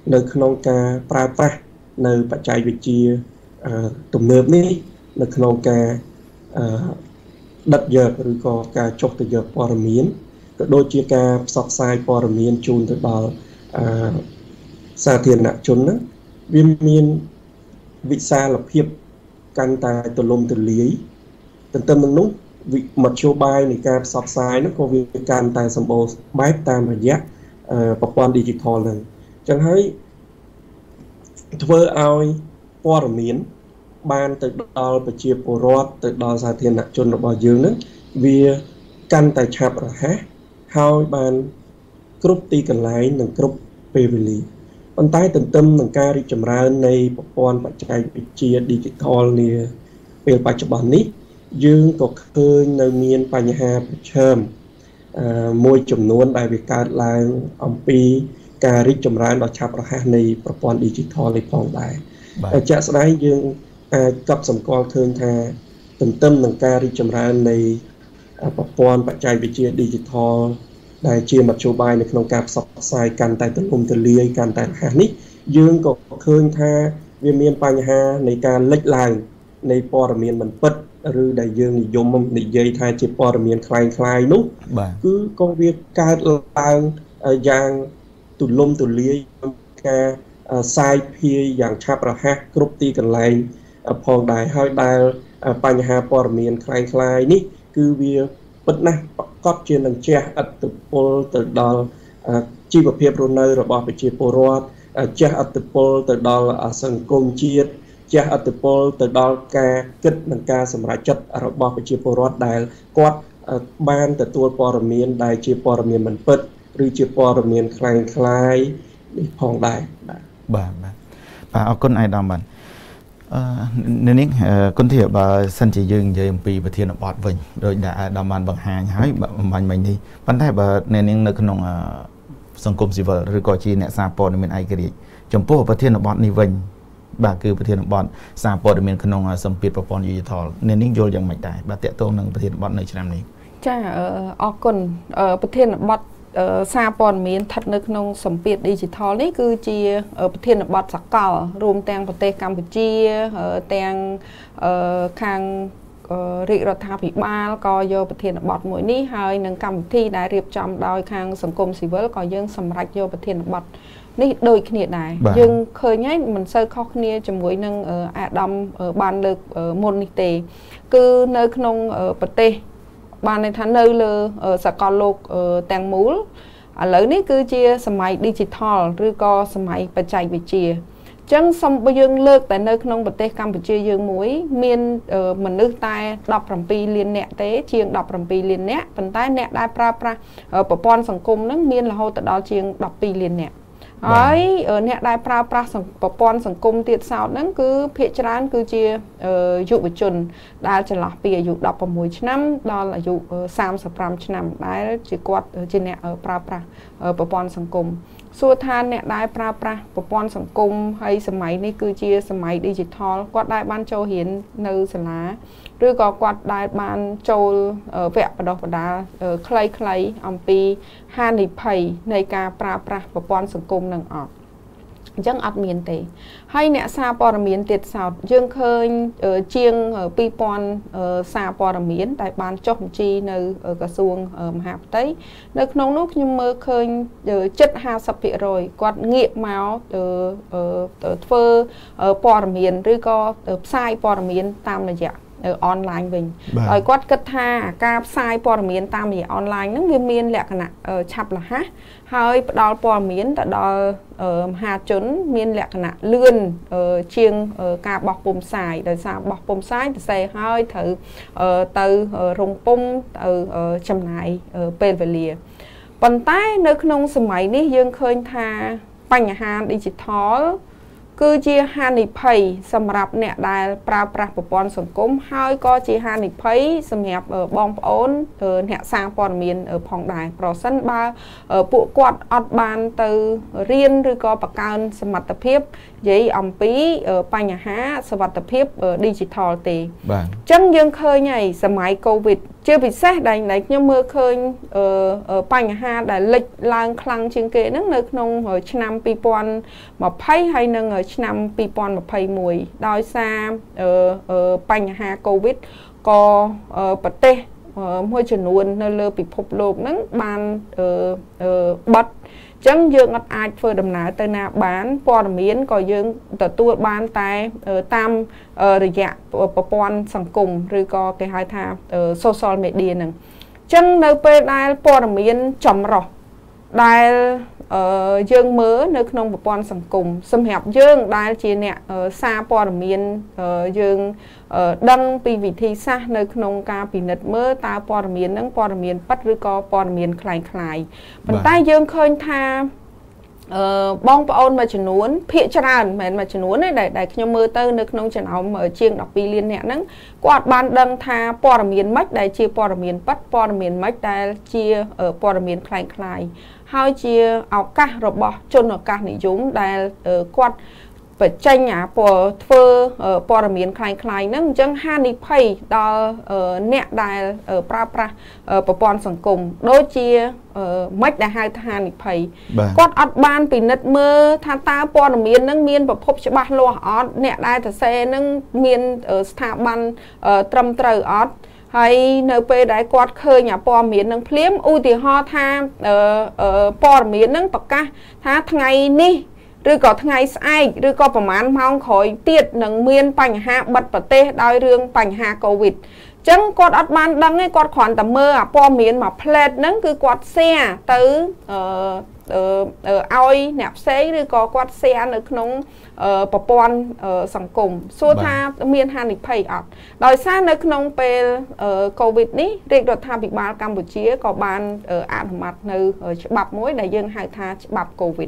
នៅក្នុងការប្រើប្រាស់នៅបច្ចេកវិទ្យាទំនើបនេះនៅក្នុងការដិតយកឬក៏ការចុះទៅយកព័ត៌មានក៏ដូចជាការផ្សព្វផ្សាយព័ត៌មានជូនទៅដល់សាធារណជនហ្នឹងវាមានវិសាលភាពកាន់តែទូលំទូលាយទន្ទឹមនឹងនោះមធ្យោបាយនៃការផ្សព្វផ្សាយហ្នឹងក៏វាកាន់តែសម្បូរបែបតាមរយៈប្រព័ន្ធ digital ហ្នឹងអញ្ចឹងហើយធ្វើឲ្យព័ត៌មានបានទៅដល់ប្រជាពលរដ្ឋទៅដល់សាធារណជនរបស់យើងហ្នឹងវាកាន់តែឆាប់រហ័សហើយបានគ្រប់ទីកន្លែងនិងគ្រប់ពេលវេលាប៉ុន្តែទន្ទឹមនឹងការរីកចម្រើននៃប្រព័ន្ធបច្ចេកវិទ្យា digital នាពេលបច្ចុប្បន្ននេះយើងក៏ឃើញនៅមានបញ្ហាប្រឈមមួយចំនួនដែលវាកើតឡើងអំពីការរីកចម្រើនដ៏ឆាប់រហ័សនៃប្រព័ន្ធ digital នេះផងដែរជាក់ស្ដែងយើងអាចកត់សម្គាល់ឃើញថាទន្ទឹមនឹងការរីកចម្រើននៃប្រព័ន្ធបច្ចេកវិទ្យា digital ដែលជាមធ្យោបាយនៅក្នុងការផ្សព្វផ្សាយកាន់តែទូលំទូលាយកាន់តែរហ័សនេះយើងក៏ឃើញថាវាមានបញ្ហានៃការលេចឡើងនៃព័ត៌មានមិនពិតឬដែលយើងនិយមនិយាយថាជាព័ត៌មានคล้ายៗនោះគឺក៏វាកើតឡើងយ៉ាងទូលំទូលាយការសាយភាយយ៉ាងឆាប់រហ័សគ្រប់ទីកន្លែងផងដែរហើយដែលបញ្ហាព័ត៌មានคล้ายៗនេះគឺវាពិតណាស់ប្រកបជានឹងជះឥទ្ធិពលទៅដល់ជីវភាពរស់នៅរបស់ប្រជាពលរដ្ឋជះឥទ្ធិពលទៅដល់សង្គមជាតិជះឥទ្ធិពលទៅដល់ការគិតនិងការសម្រេចចិត្តរបស់ប្រជាពលរដ្ឋដែលគាត់បានទទួលព័ត៌មានដែលជាព័ត៌មានមិនពិតឬជាព័ត៌មានคล้ายៗនេះផងដែរបាទបាទបាទបាទអរគុណអាយដាមបាទអឺនេះគុណធាបើសិនជាយើងនិយាយអំពីប្រធានបទវិញដោយដែលអាយដាមបានបង្ហាញហើយបាញ់មិញនេះប៉ុន្តែបើអ្នកនាងនៅក្នុងសង្គមស៊ីវិលឬក៏ជាអ្នកសារព័ត៌មានឯករាជ្យចំពោះប្រធានបទនេះវិញបាទគឺប្រធានបទសារព័ត៌មានក្នុងសម្ពាធប្រព័ន្ធ digital អ្នកនាងយល់យ៉ាងម៉េចដែរបាទតកតងនឹងប្រធានបទនៅឆ្នាំនេះចាអរគុណប្រធានបទសារព័ត៌មានស្ថិតនៅក្នុងសម្ពាធ digital នេះគឺជាប្រធានបទសកលរួមទាំងប្រទេសកម្ពុជាទាំងខាងរាជរដ្ឋាភិបាលក៏យកប្រធានបទមួយនេះហើយនឹងកម្មវិធីដែលរៀបចំដោយខាងសង្គមស៊ីវិលក៏យើងសម្រេចយកប្រធានបទនេះដូចគ្នាដែរយើងឃើញហើយមិនសូវខុសគ្នាជាមួយនឹងអាដាមបានលើកមុននេះទេគឺនៅក្នុងប្រទេសបានន័យថានៅលើសកលលោកទាំងមូលឥឡូវនេះគឺជាសម័យ digital ឬក៏សម័យបច្ចេកវិទ្យាអញ្ចឹងសូមយើងលើកតែនៅក្នុងប្រទេសកម្ពុជាយើងមួយមានមនុស្សតែដប់ប្រាំពីរលាននាក់ទេជាងដប់ប្រាំពីរលាននាក់ប៉ុន្តែអ្នកដែលប្រើប្រាស់ប្រព័ន្ធសង្គមហ្នឹងមានរហូតដល់ជាងដប់ពីរលាននាក់ហើយអ្នកដែលប្រើប្រាស់ប្រព័ន្ធសង្គមទៀតសោតហ្នឹងគឺភាគច្រើនគឺជាយុវជនដែលចន្លោះពីអាយុដប់ប្រាំមួយឆ្នាំដល់អាយុសាមសិបប្រាំឆ្នាំដែលជាគាត់ជាអ្នកប្រើប្រាស់ប្រព័ន្ធសង្គមសួរថាអ្នកដែលប្រើប្រាស់ប្រព័ន្ធសង្គមហើយសម័យនេះគឺជាសម័យ digital គាត់ដែលបានចូលរៀននៅសាលាឬក៏គាត់ដែលបានចូលវគ្គបណ្ដុះបណ្ដាលខ្លីៗអំពីហានិភ័យនៃការប្រើប្រាស់ប្រព័ន្ធសង្គមនឹងអត់អញ្ចឹងអត់មានទេហើយអ្នកសារព័ត៌មានទៀតសោតយើងឃើញជាងពីរពាន់សារព័ត៌មានដែលបានចុះបញ្ជីនៅក្រសួងមហាផ្ទៃនៅក្នុងនោះខ្ញុំមើលឃើញជិតห้าสิบភាគរយគាត់ងាកមកធ្វើព័ត៌មានឬក៏ផ្សាយព័ត៌មានតាមរយៈអនឡាញវិញហើយគាត់គិតថាការផ្សាយព័ត៌មានតាមរយៈអនឡាញហ្នឹងវាមានលក្ខណៈឆាប់រហ័សហើយផ្ដល់ព័ត៌មានទៅដល់មហាជនមានលក្ខណៈលឿនជាងការបោះពុម្ពផ្សាយដោយសារបោះពុម្ពផ្សាយទៅសេហើយត្រូវទៅរងពុម្ពទៅចំណាយពេលវេលាប៉ុន្តែនៅក្នុងសម័យនេះយើងឃើញថាបញ្ហា digital គឺជាហានិភ័យសម្រាប់អ្នកដែលប្រើប្រាស់ប្រព័ន្ធសង្គមហើយក៏ជាហានិភ័យសម្រាប់បងប្អូនអ្នកសារព័ត៌មានផងដែរប្រសិនបើពួកគាត់អត់បានទៅរៀនឬក៏បង្កើនសមត្ថភាពនិយាយអំពីបញ្ហាសុវត្ថិភាព digital ទេបាទអញ្ចឹងយើងឃើញហើយសម័យ COVID chưa bị xét đánh đánh nhưng mưa khơi ở bành ha đã lịch lang khăn trên kệ nước nước nông ở năm pipon mà pay hay nâng ở năm pipon mà pay mùi đói xa ở bành ha covid có bật tê môi trường luôn nơi lơ bị phục lột nắng bàn bật chẳng dương ngắt ai phơi đầm nã tới nà bán po miến có dương tờ tua bán tay tam rồi dạ pon sòng cùng rồi có cái hai thà social media nè chẳng nơi pe đai po miến chậm rồi đai dương mớ nơi không pon sòng cùng xâm hẹp dương đai chia nè xa po miến dương đăng pi vị thi xa nơi không ca pi nứt mớ ta po miến nắng po miến bắt rồi có po miến khai khai phần tay dương khơi tha bong ôn mà chẩn uốn phía tràn mà mà chẩn uốn này để để nhau mơ tơ nước nông chẩn ống ở chiêng đọc pi liên nhẹ nắng quạt ban đăng tha po miến mách đại chia po miến bắt po miến mách đại chia ở po miến khai khai hai chia áo cá rồi bỏ chôn ở cá này chúng đại quạt phải tranh nhá po phơ po miến khai khai nắng chẳng han đi pay đo nẹt đại ở pra pra ở pon sòng cùng đôi chia mách đại hai han đi pay quát ọt ban bị nứt mơ tha ta po miến nắng miên và phốp cho ba lo ọt nẹt đại thật xe nắng miên ở thả ban trầm trời ọt hay nơi pe đại quát khơi nhà po miến nắng phím u thì ho tha po miến nắng bậc ca tha ngày ní rồi có ngày sai rồi cóประมาณ mong khỏi tiệt nâng miên bành hạ bật bật tê đôi rương bành hạ covid chẳng quạt ọt ban đăng ấy quạt khoản tầm mơ à po miến mà plate nâng cứ quạt xe tới oi nẹp xe rồi có quạt xe nữa nông bờ pon sòng cùng xua tha miên han đi pay ọt đòi xa nữa nông pe covid ní riêng đợt tha bị ban Campuchia có ban ạn mặt nơi bập mối đại dương hai tha bập covid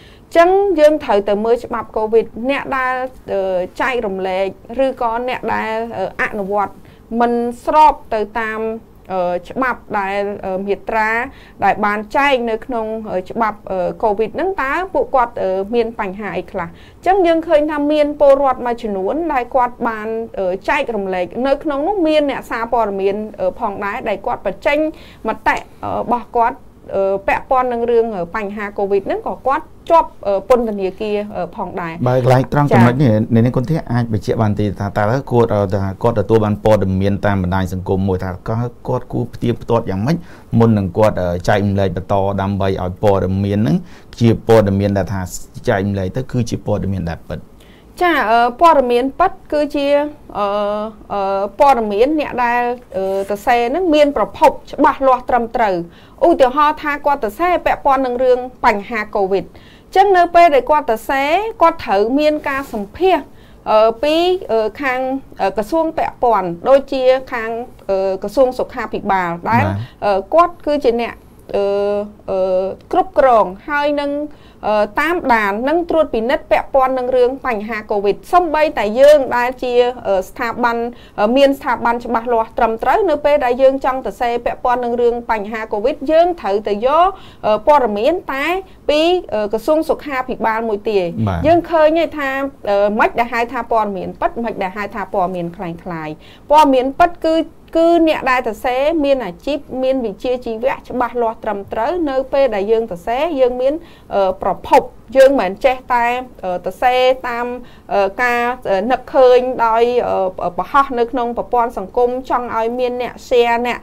chẳng dương thời từ mới bập covid nè đa chạy rồng lệ rư có nè đa ạn vọt mình sọp từ tam bập đại miệt tra đại bàn chạy nơi nông bập covid nắng tá bộ quạt ở miền Pành Hải là chẳng dương khơi tham miền po rọt mà chuyển uốn đại quạt bàn chạy rồng lệ nơi nông nước miền nè xa po miền ở phòng đái đại quạt và tranh mặt tệ bỏ quạt bẹ pon nâng rương ở Pành Hà covid nắng có quát chóp ở pôn tần địa kia ở phòng đài. Bài lại trong trong này nên con thấy ai bị chịu bàn thì ta ta đã cột ở ta cột ởตัว ban ព័ត៌មាន តាមបណ្ដាញសង្គមមួយថាគាត់គូផ្ទៀងផ្ទាត់យ៉ាងម៉េចមុននឹងគាត់ចែកម្លែកបន្តដើម្បីឲ្យព័ត៌មានហ្នឹងជាព័ត៌មានដែលថាចែកម្លែកទៅគឺជាព័ត៌មានដែលពិតចាព័ត៌មានប៉ាត់គឺជាព័ត៌មានអ្នកដែលតសេហ្នឹងមានប្រភពច្បាស់លាស់ត្រឹមត្រូវឧទាហរណ៍ថាគាត់តសេពាក់ព័ន្ធនឹងរឿងបញ្ហាកូវីដចឹងនៅពេលដែលគាត់តសេគាត់ត្រូវមានការសម្ភាសពីខាងក្រសួងពាក់ព័ន្ធដូចជាខាងក្រសួងសុខាភិបាលដែលគាត់គឺជាអ្នកគ្រប់គ្រងហើយនឹងតាមដាននឹងត្រួតពិនិត្យពាក់ព័ន្ធនឹងរឿងបញ្ហាកូវីដសំបីតែយើងដែលជាស្ថាប័នមានស្ថាប័នច្បាស់លាស់ត្រឹមត្រូវនៅពេលដែលយើងចង់ទៅសេពាក់ព័ន្ធនឹងរឿងបញ្ហាកូវីដយើងត្រូវទៅយកព័ត៌មានតែពីក្រសួងសុខាភិបាលមួយទៀតយើងឃើញថាមិនដែលហៅថាព័ត៌មានពិតមិនដែលហៅថាព័ត៌មានคล้ายៗព័ត៌មានពិតគឺគឺអ្នកដែលតសេមានអាជីពមានវិជ្ជាជីវៈច្បាស់លាស់ត្រឹមត្រូវនៅពេលដែលយើងតសេយើងមានប្រភពយើងមិនចេះតែតសេតាមការនឹកឃើញដោយបរោះនៅក្នុងប្រព័ន្ធសង្គមចង់ឲ្យមានអ្នក share អ្នក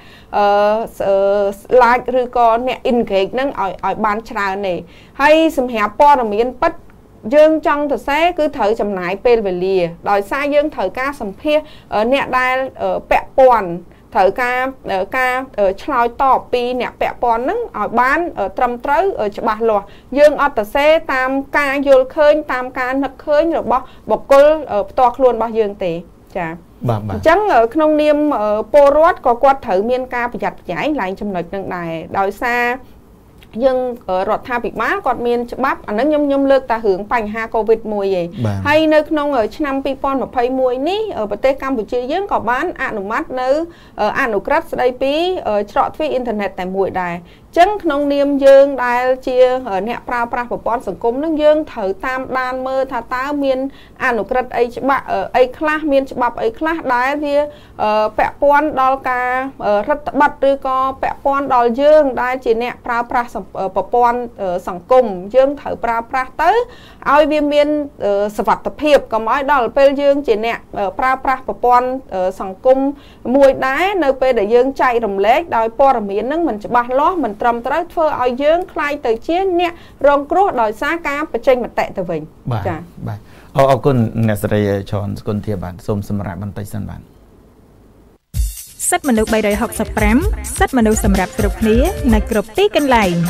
like ឬក៏អ្នក engage នឹងឲ្យឲ្យបានច្រើនទេហើយសម្រាប់ព័ត៌មានពិតយើងចង់ទៅសេគឺត្រូវចំណាយពេលវេលាដោយសារយើងត្រូវការសម្ភាសអ្នកដែលពាក់ព័ន្ធត្រូវការការឆ្លើយតបពីអ្នកពាក់ព័ន្ធហ្នឹងឲ្យបានត្រឹមត្រូវច្បាស់លាស់យើងអត់ទៅសេតាមការយល់ឃើញតាមការនឹកឃើញរបស់បុគ្គលផ្ទាល់ខ្លួនរបស់យើងទេចាបាទអញ្ចឹងក្នុងនាមពលរដ្ឋក៏គាត់ត្រូវមានការប្រយ័ត្នប្រយែងឡើងចំណុចហ្នឹងដែរដោយសារយើងរដ្ឋាភិបាលគាត់មានច្បាប់អានឹងខ្ញុំខ្ញុំលើកតែរឿងបញ្ហាកូវីដមួយឯងហើយនៅក្នុងឆ្នាំពីរពាន់ម្ភៃមួយនេះប្រទេសកម្ពុជាយើងក៏បានអនុម័តនៅអនុក្រឹត្យស្ដីពីច្រកទ្វារអ៊ីនធឺណិតតែមួយដែរចឹងក្នុងនាមយើងដែលជាអ្នកប្រើប្រាស់ប្រព័ន្ធសង្គមនឹងយើងត្រូវតាមដានមើលថាតើមានអនុក្រឹត្យអីច្បាប់អីខ្លះមានច្បាប់អីខ្លះដែលវាពាក់ព័ន្ធដល់ការរដ្ឋបတ်ឬក៏ពាក់ព័ន្ធដល់យើងដែលជាអ្នកប្រើប្រាស់ប្រព័ន្ធសង្គមយើងត្រូវប្រើប្រាស់ទៅឲ្យវាមានសុវត្ថិភាពកុំឲ្យដល់ពេលយើងជាអ្នកប្រើប្រាស់ប្រព័ន្ធសង្គមមួយដែរនៅពេលដែលយើងចែករំលែកដោយព័ត៌មាននឹងមិនច្បាស់លាស់មិនត្រឹមត្រូវធ្វើឲ្យយើងខ្លាយទៅជាអ្នករងគ្រោះដោយសារការបញ្ចេញមតិទៅវិញចា៎បាទអរគុណអ្នកស្រីឆនស្គុនធាបាទសូមសម្រាប់បន្តិចសិនបាទសិទ្ធិមនុស្សបីរយហុកសិបប្រាំសិទ្ធិមនុស្សសម្រាប់គ្រប់គ្នានៅគ្រប់ទីកន្លែង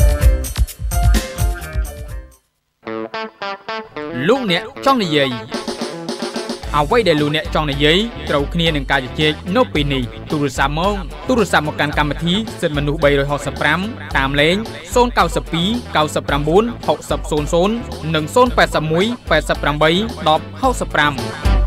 លោកអ្នកចង់និយាយអ្វីដែលលោកអ្នកចង់និយាយត្រូវគ្នានឹងការជជែកនៅពេលនេះទូរស័ព្ទមកទូរស័ព្ទមកកាន់កម្មវិធីសិទ្ធិមនុស្សបីរយហុកសិបប្រាំតាមលេខศูนย์ เก้า สอง เก้า เก้า เก้า หก ศูนย์ ศูนย์ និងศูนย์ แปด หนึ่ง แปด แปด แปด หนึ่ง หก ห้า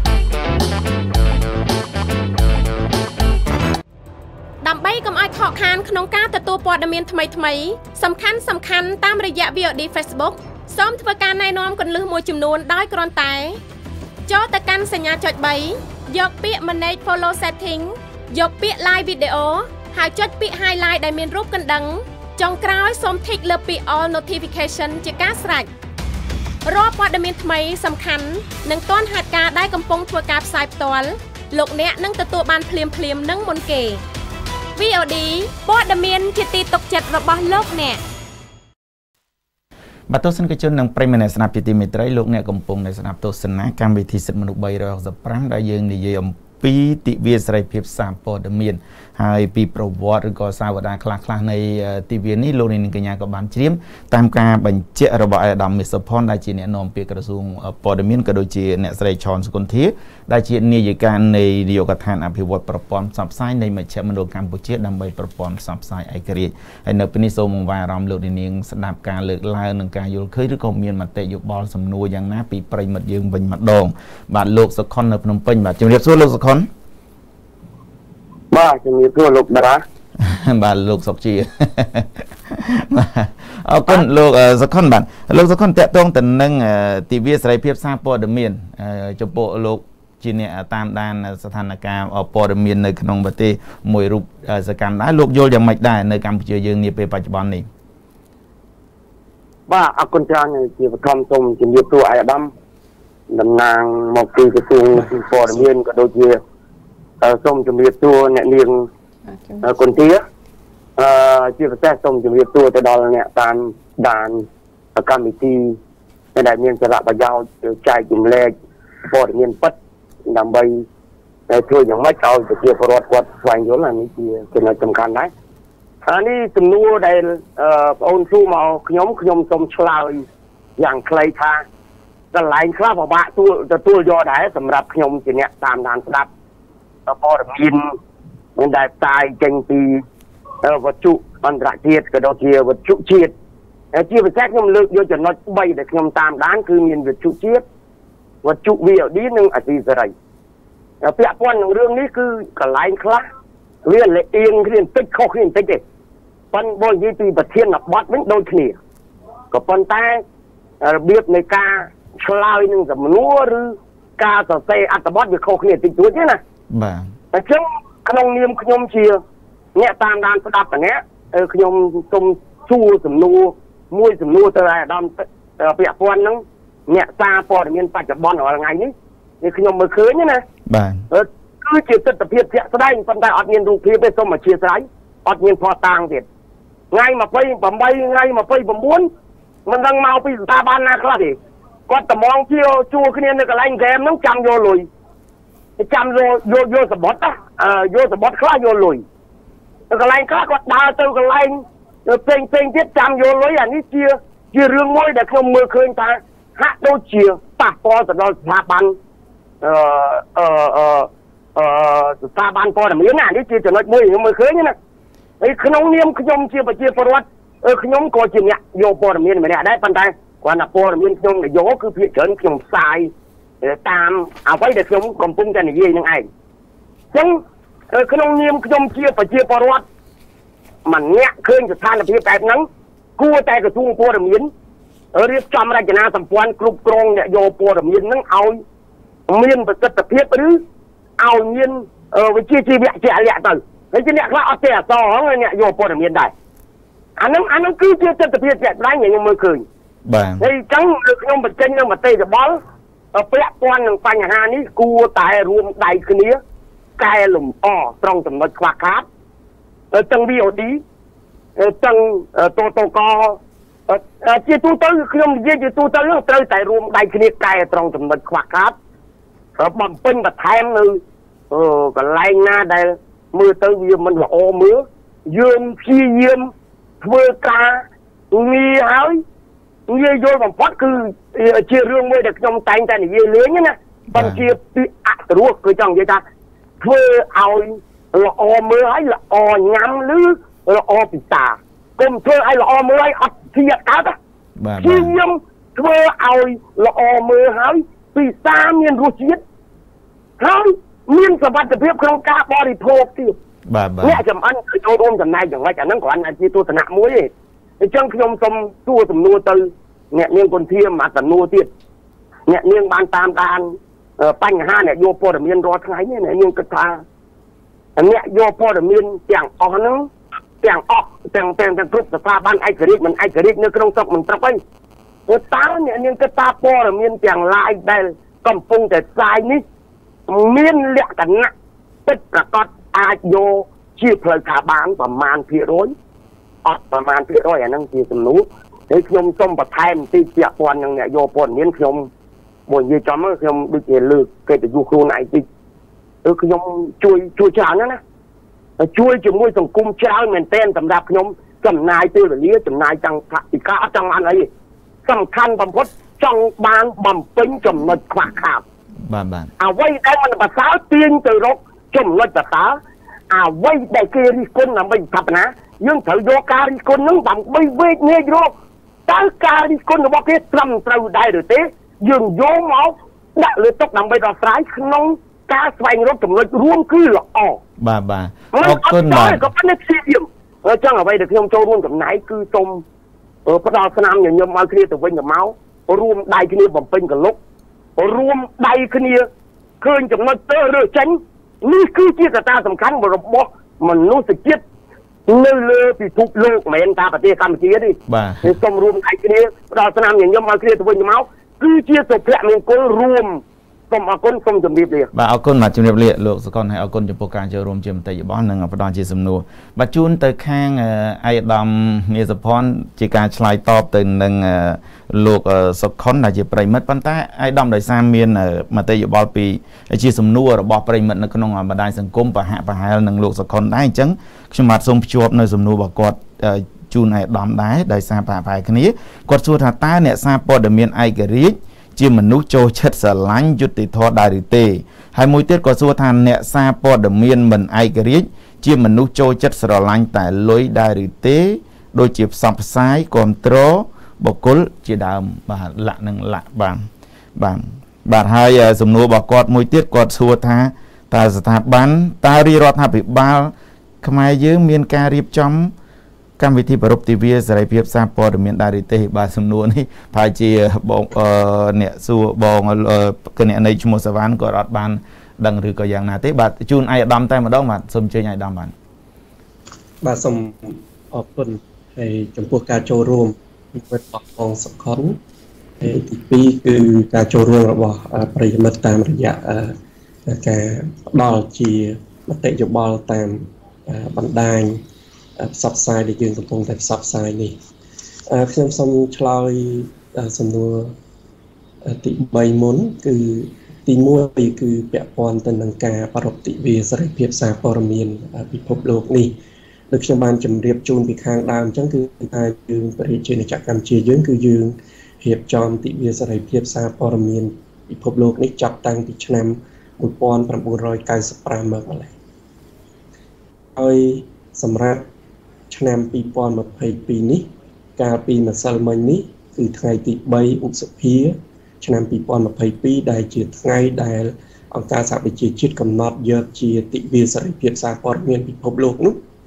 ដើម្បីកុំឲ្យខកខានក្នុងការទទួលព័ត៌មានថ្មីៗសំខាន់សំខាន់តាមរយៈ វី អូ ឌី Facebook សូមធ្វើការណែនាំគន្លឹះមួយចំនួនដោយគ្រាន់តែចូលទៅកាន់សញ្ញាចុចបីយកពាក្យ Manage Follow Setting យកពាក្យ Live Video ហើយចុចពាក្យ Highlight ដែលមានរូបកណ្ដឹងចុងក្រោយសូម Tick លើពាក្យ All Notification ជាការស្រេចរាល់ព័ត៌មានថ្មីសំខាន់និងទាន់ហេតុការណ៍ដែលកំពុងធ្វើការផ្សាយផ្ទាល់លោកអ្នកនឹងទទួលបានភ្លាមៗនឹងមុនគេ វី អូ ឌី ព័ត៌មានជាទីទុកចិត្តរបស់លោកអ្នកបាទទស្សនិកជននិងប្រិយមិត្តអ្នកស្ដាប់ជាទីមេត្រីលោកអ្នកកំពុងតែស្ដាប់ទស្សនាកម្មវិធីសិទ្ធិមនុស្សបីរយហុកសិបប្រាំដែលយើងនិយាយអំពីទិវាសេរីភាពសារព័ត៌មានហើយពីប្រវត្តិឬក៏សាវតាខ្លះខ្លះនៃទិវានេះលោកនាងកញ្ញាក៏បានជ្រាបតាមការបញ្ជាក់របស់អាយដាម មីសុផុនដែលជាអ្នកនាំពាក្យក្រសួងព័ត៌មានក៏ដូចជាអ្នកស្រីឆនសុគន្ធាដែលជានាយិកានៃនាយកដ្ឋានអភិវឌ្ឍប្រព័ន្ធផ្សព្វផ្សាយនៃមជ្ឈមណ្ឌលកម្ពុជាដើម្បីប្រព័ន្ធផ្សព្វផ្សាយឯករាជ្យហើយនៅពេលនេះសូមអង្វរអារម្មណ៍លោកនាងស្ដាប់ការលើកឡើងនិងការយល់ឃើញឬក៏មានមតិយោបល់សំណួរយ៉ាងណាពីប្រិយមិត្តយើងវិញម្ដងបាទលោកសុខុននៅភ្នំពេញបាទជំរាបសួរលោកសុខុនបាទជំរាបសួរលោកតារាបាទលោកសុកជាអរគុណលោកសុខុនបាទលោកសុខុនតេតងទៅនឹងទិវាសេរីភាពសារព័ត៌មានចំពោះលោកជាអ្នកតាមដានស្ថានភាពព័ត៌មាននៅក្នុងប្រទេសមួយរូបសកម្មដែរលោកយល់យ៉ាងម៉េចដែរនៅកម្ពុជាយើងនាពេលបច្ចុប្បន្ននេះបាទអរគុណច្រើនជាបឋមសូមជំរាបសួរអាយដាមតំណាងមកពីក្រសួងព័ត៌មានក៏ដូចជាសូមជំរាបសួរអ្នកនាងគុនទាអឺជាពិសេសសូមជំរាបសួរទៅដល់អ្នកតាមដានកម្មវិធីដែលមានសារៈប្រយោជន៍ចែកចម្លែកព័ត៌មានពិតដើម្បីធ្វើយ៉ាងម៉េចឲ្យប្រជាពលរដ្ឋគាត់ស្វែងយល់អានេះជាចំណុចសំខាន់ដែរអានេះសំណួរដែលបងអូនសួរមកខ្ញុំខ្ញុំសូមឆ្លើយយ៉ាងខ្លីថាកន្លែងខ្លះពិបាកទទួលយកដែរសម្រាប់ខ្ញុំជាអ្នកតាមដានស្ដាប់ព័ត៌មានមិនដែលផ្សាយចេញពីវត្ថុអន្តរជាតិក៏ដូចជាវត្ថុជាតិជាពិសេសខ្ញុំលើកយកចំណុចបីដែលខ្ញុំតាមដានគឺមានវត្ថុជាតិវត្ថុ វី អូ ឌី និងអសីសេរីពាក់ព័ន្ធនឹងរឿងនេះគឺកន្លែងខ្លះវាលៀងគ្នាបន្តិចខុសគ្នាបន្តិចទេប៉ុន្តែបើនិយាយពីប្រធានបទវិញដូចគ្នាក៏ប៉ុន្តែរបៀបនៃការឆ្លើយនឹងសំណួរឬការសរសេរអត្ថបទវាខុសគ្នាតិចតួចទេណាបាទអញ្ចឹងក្នុងនាមខ្ញុំជាអ្នកតាមដានស្ដាប់ម្នាក់ខ្ញុំសូមសួរសំណួរមួយសំណួរទៅអាយដាមពាក់ព័ន្ធនឹងអ្នកសារព័ត៌មានបច្ចុប្បន្នរាល់ថ្ងៃនេះខ្ញុំមើលឃើញណាបាទគឺជាទស្សនវិជ្ជាជាក់ស្ដែងប៉ុន្តែអត់មានរូបភាពទេសូមអធិស្ឋានអត់មានភស្តុតាងទៀតថ្ងៃยี่สิบแปดថ្ងៃยี่สิบเก้าមិនដឹងមកពីស្ថាប័នណាខ្លះទេគាត់ត្មងជាជួគ្នានៅកន្លែងហ្គេមហ្នឹងចាំយកលុយចាំយកយកយកសបត់យកសបត់ខ្លះយកលុយកន្លែងខ្លះគាត់ដើរទៅកន្លែងផ្សេងផ្សេងទៀតចាំយកលុយអានេះជាជារឿងមួយដែលខ្ញុំមើលឃើញថាហាក់ដូចជាប៉ះពាល់ទៅដល់ស្ថាប័នអឺអឺអឺស្ថាប័នព័ត៌មានណានេះជាចំណុចមួយខ្ញុំមើលឃើញណាហើយក្នុងនាមខ្ញុំជាប្រជាពលរដ្ឋខ្ញុំក៏ជាអ្នកយកព័ត៌មានម្នាក់ដែរប៉ុន្តែគាត់ថាព័ត៌មានខ្ញុំដែលយកគឺភាគច្រើនខ្ញុំផ្សាយតាមអ្វីដែលខ្ញុំកំពុងតែនិយាយនឹងឯងអញ្ចឹងក្នុងនាមខ្ញុំជាប្រជាពលរដ្ឋมันเนี่ยเคยจะทานพิแบบนั้นกูแต่กระทุ่งปัวดมีนเรียบจำรายนาสัมพันธ์กรุบกรองเนี่ยโยปัวดมีนนั่งเอามีนประกฏเพียบหรือเอามีนเออวิจิตรวิจิตรอะไรต่างไอ้เจ้าเนี่ยเขาเอาแต่สองเนี่ยโยปัวดมีนได้อันนั้นอันนั้นคือเจ้าจะเพียบแบบไรอย่างเมื่อคืนไอ้จังเรื่องมันเป็นเรื่องมันเตะจะบอลเปรี้ยปอนหนึ่งปัญหานี้กูตายรวมใดคืนนี้กายหลุมอ้อตรงจำนวนควักครับจังบีโอดีจังโตโตกอจีตูเตอร์เครื่องยี่จีตูเตอร์เรื่องเตยแต่รวมใดคืนนี้กายตรงจำนวนควักครับมันเป็นแบบแทมเลยเออก็ไล่หน้าได้มือเตยยืมมันหล่อมือยืมพี่ยืมเพื่อกามีหายเยี่ยโยนผมพอดคือเชื่อเรื่องมวยเด็กยมแต่งแต่เยี่ยเลี้ยงเนี่ยนะบางทีปีอัดรู้คือจังยี่ตาเพื่อเอาละอมือให้ละอย้ำหรือละอปิตาก้มเพื่อให้ละอมือให้อัดเทียดกันอ่ะที่ยังเพื่อเอาละอมือให้ปีตาเมียนรู้ชีวิตให้เมียนสบัดจะเพียบโครงการบริโภคที่เนี่ยจำอันคือโจรมจำนายอย่างไรจากนั้นก่อนอาชีพตัวสนามมวยจังขยมสมสู้สมนัวตือเนี่ยเนียงคนเทียมมาสมนัวติดเนี่ยเนียงบานตามการปัญหาเนี่ยโยโปรเมียนรอทั้งไงเนี่ยเนียงกระทาอันเนี้ยโยโปรเมียนแจงออกนึงแจงออกแจงแจงแจงทุบสภาพบ้านไอ้กระดิกมันไอ้กระดิกเนี่ยกระดงซักมันตะไปเออตาเนี่ยเนียงกระตาโปรเมียนแจงลายได้กำปงแต่ทรายนี่เมียนเลี้ยกันนะเป็นประกอบอาโยชีพเพลิดขาบานประมาณพี่ร้อยออกประมาณพี่ร้อยอันนั้นที่สมนุไอ้ขยมส้มปะไทม์ที่เจียปอนอย่างเนี้ยโยปนเนี้ยขยมบนยีจอมขยมดูเจริญเกิดจะอยู่ครูไหนจิเออขยมช่วยช่วยชานั่นนะช่วยจุ่มมวยส่งกุมเช้าเหมือนเต้นสำหรับขยมจำนายตัวแบบนี้จำนายจังอีกาจังอะไรสำคัญบำพดจังบานบำเป็นจำนวนขวาขาบบ้านบ้านเอาไว้ได้มันภาษาเตียนเจอรกจำนวนภาษาเอาไว้ได้เกลีคนน่ะไม่ทับนะยังเถอะโยการีคนนึงบังไม่เวทเนี่ยโยตาการีคนน่ะว่าเพชรลำเต่าได้หรือเต้ยังโยมเอาได้เลยตกนำไปต่อสายขนมกาสไฟรถจำนวนร่วมคือหรออ๋อบ้าบ้าเอาต้นมาก็เป็นสี่เหลี่ยมเออจังเอาไว้เด็กยมโจร่วมกับไหนคือจมเออพระดาสนามอย่างยมมาเคลียร์ตัวเป็นกับเมาส์รวมได้คืนนี้บ่มเป็นกับลกรวมได้คืนนี้คืนจำนวนเตอร์เรือจันนี่คือเจตนาสำคัญบริบทมันรู้สึกเจ็บเลื่อยๆปีทุกโลกเหมือนตาปฏิกรรมเจี๊ยดิบ้าสมรวมไอ้คนนี้เราสนามอย่างยมมาเคลียร์ตัวเป็นกับเมาส์คือเจี๊ยบแผลมันก็รวมสมอากุนสมจำเรียบเลยบ้าอากุนมาจำเรียบเลยโลกสกอนให้อากุนจำโปรการจะรวมเชื่อมแต่ยบ้านหนึ่งอัปดาจีสมนูบัจจุนเตอร์แข้งไอ้ดำเนสพรจีการชลายตอบตึงหนึ่งโลกสกอนอาจจะปริมัดปันแต่ไอ้ดำโดยสามเมียนมาเตยบอลปีจีสมนูระบอบปริมัดในขนมบันไดสังคมปะหะปะหะหนึ่งโลกสกอนได้จังขมาทรงพิจวบในสมนูบอกกอดจูนไอ้ดำได้โดยสามปะปะคนนี้กอดส่วนหาตาเนี่ยสามปอดเมียนไอ้กระริจีมนุษย์โจเชิดสลังยุติทอได้หรือเตให้มวยเตี้ยก็สู้ทานเนี่ยซาปอดเมียนเหมือนไอกริชจีมนุษย์โจเชิดสลังแต่ลอยได้หรือเตโดยจีบสับสายกอมโตรบกุลจีดามบาละหนึ่งละบางบางบาดให้สมนุบอกกอดมวยเตี้ยกอดสู้ทาตาสถาบันตารีรอดหับบ้าขมายยืมเมียนการรีบจอมการวิธีประรบทีวีสไลเพียบซาปอดเมียนดาริเตบาสมนูนี่ภายจีบองเนี่ยสู้บองกันเนี่ยในชั่วโมงสวรรค์ก็รัดบานดังหรือก็อย่างนาเตบาจูนไอ้ดำแต่มาดองมาสมเชยไอ้ดำบันบาสมออกต้นให้จำพวกการโจรวมมีเปิดปอกของสกอนให้ที่ปีคือการโจรวมระบบปริมาตรตามระยะการบอลจีมาเตะจบบอลตามบันไดซับไซด์ได้ยืนกับพงแต่ซับไซด์นี่เชื่อมสมชลอยสมนัวติใบมุนคือตีมวยคือเปียปอนตันนังกาปรบติเวสไรเพียบสาปรมีนพิภพโลกนี่ลึกชบานจำเรียบจูนปีคางดามจังคือทายยืนปริเจนจากการเชียยืนคือยืนเหียบจอมติเวสไรเพียบสาปรมีนพิภพโลกนี่จับตั้งปีชนำบุปอนประบุรอยกายสปรามมาอะไรโดยสำหรับชนำปีปอนมาภัยปีนี้การปีมาซาลมันนี้คือไงติใบอุสเพียชนำปีปอนมาภัยปีได้เจียไงได้องค์การสหประชาชาติกำหนดยอดเจียติเวียสไรเพียบสาปอร์เมียนพิภพโลกนุ๊ก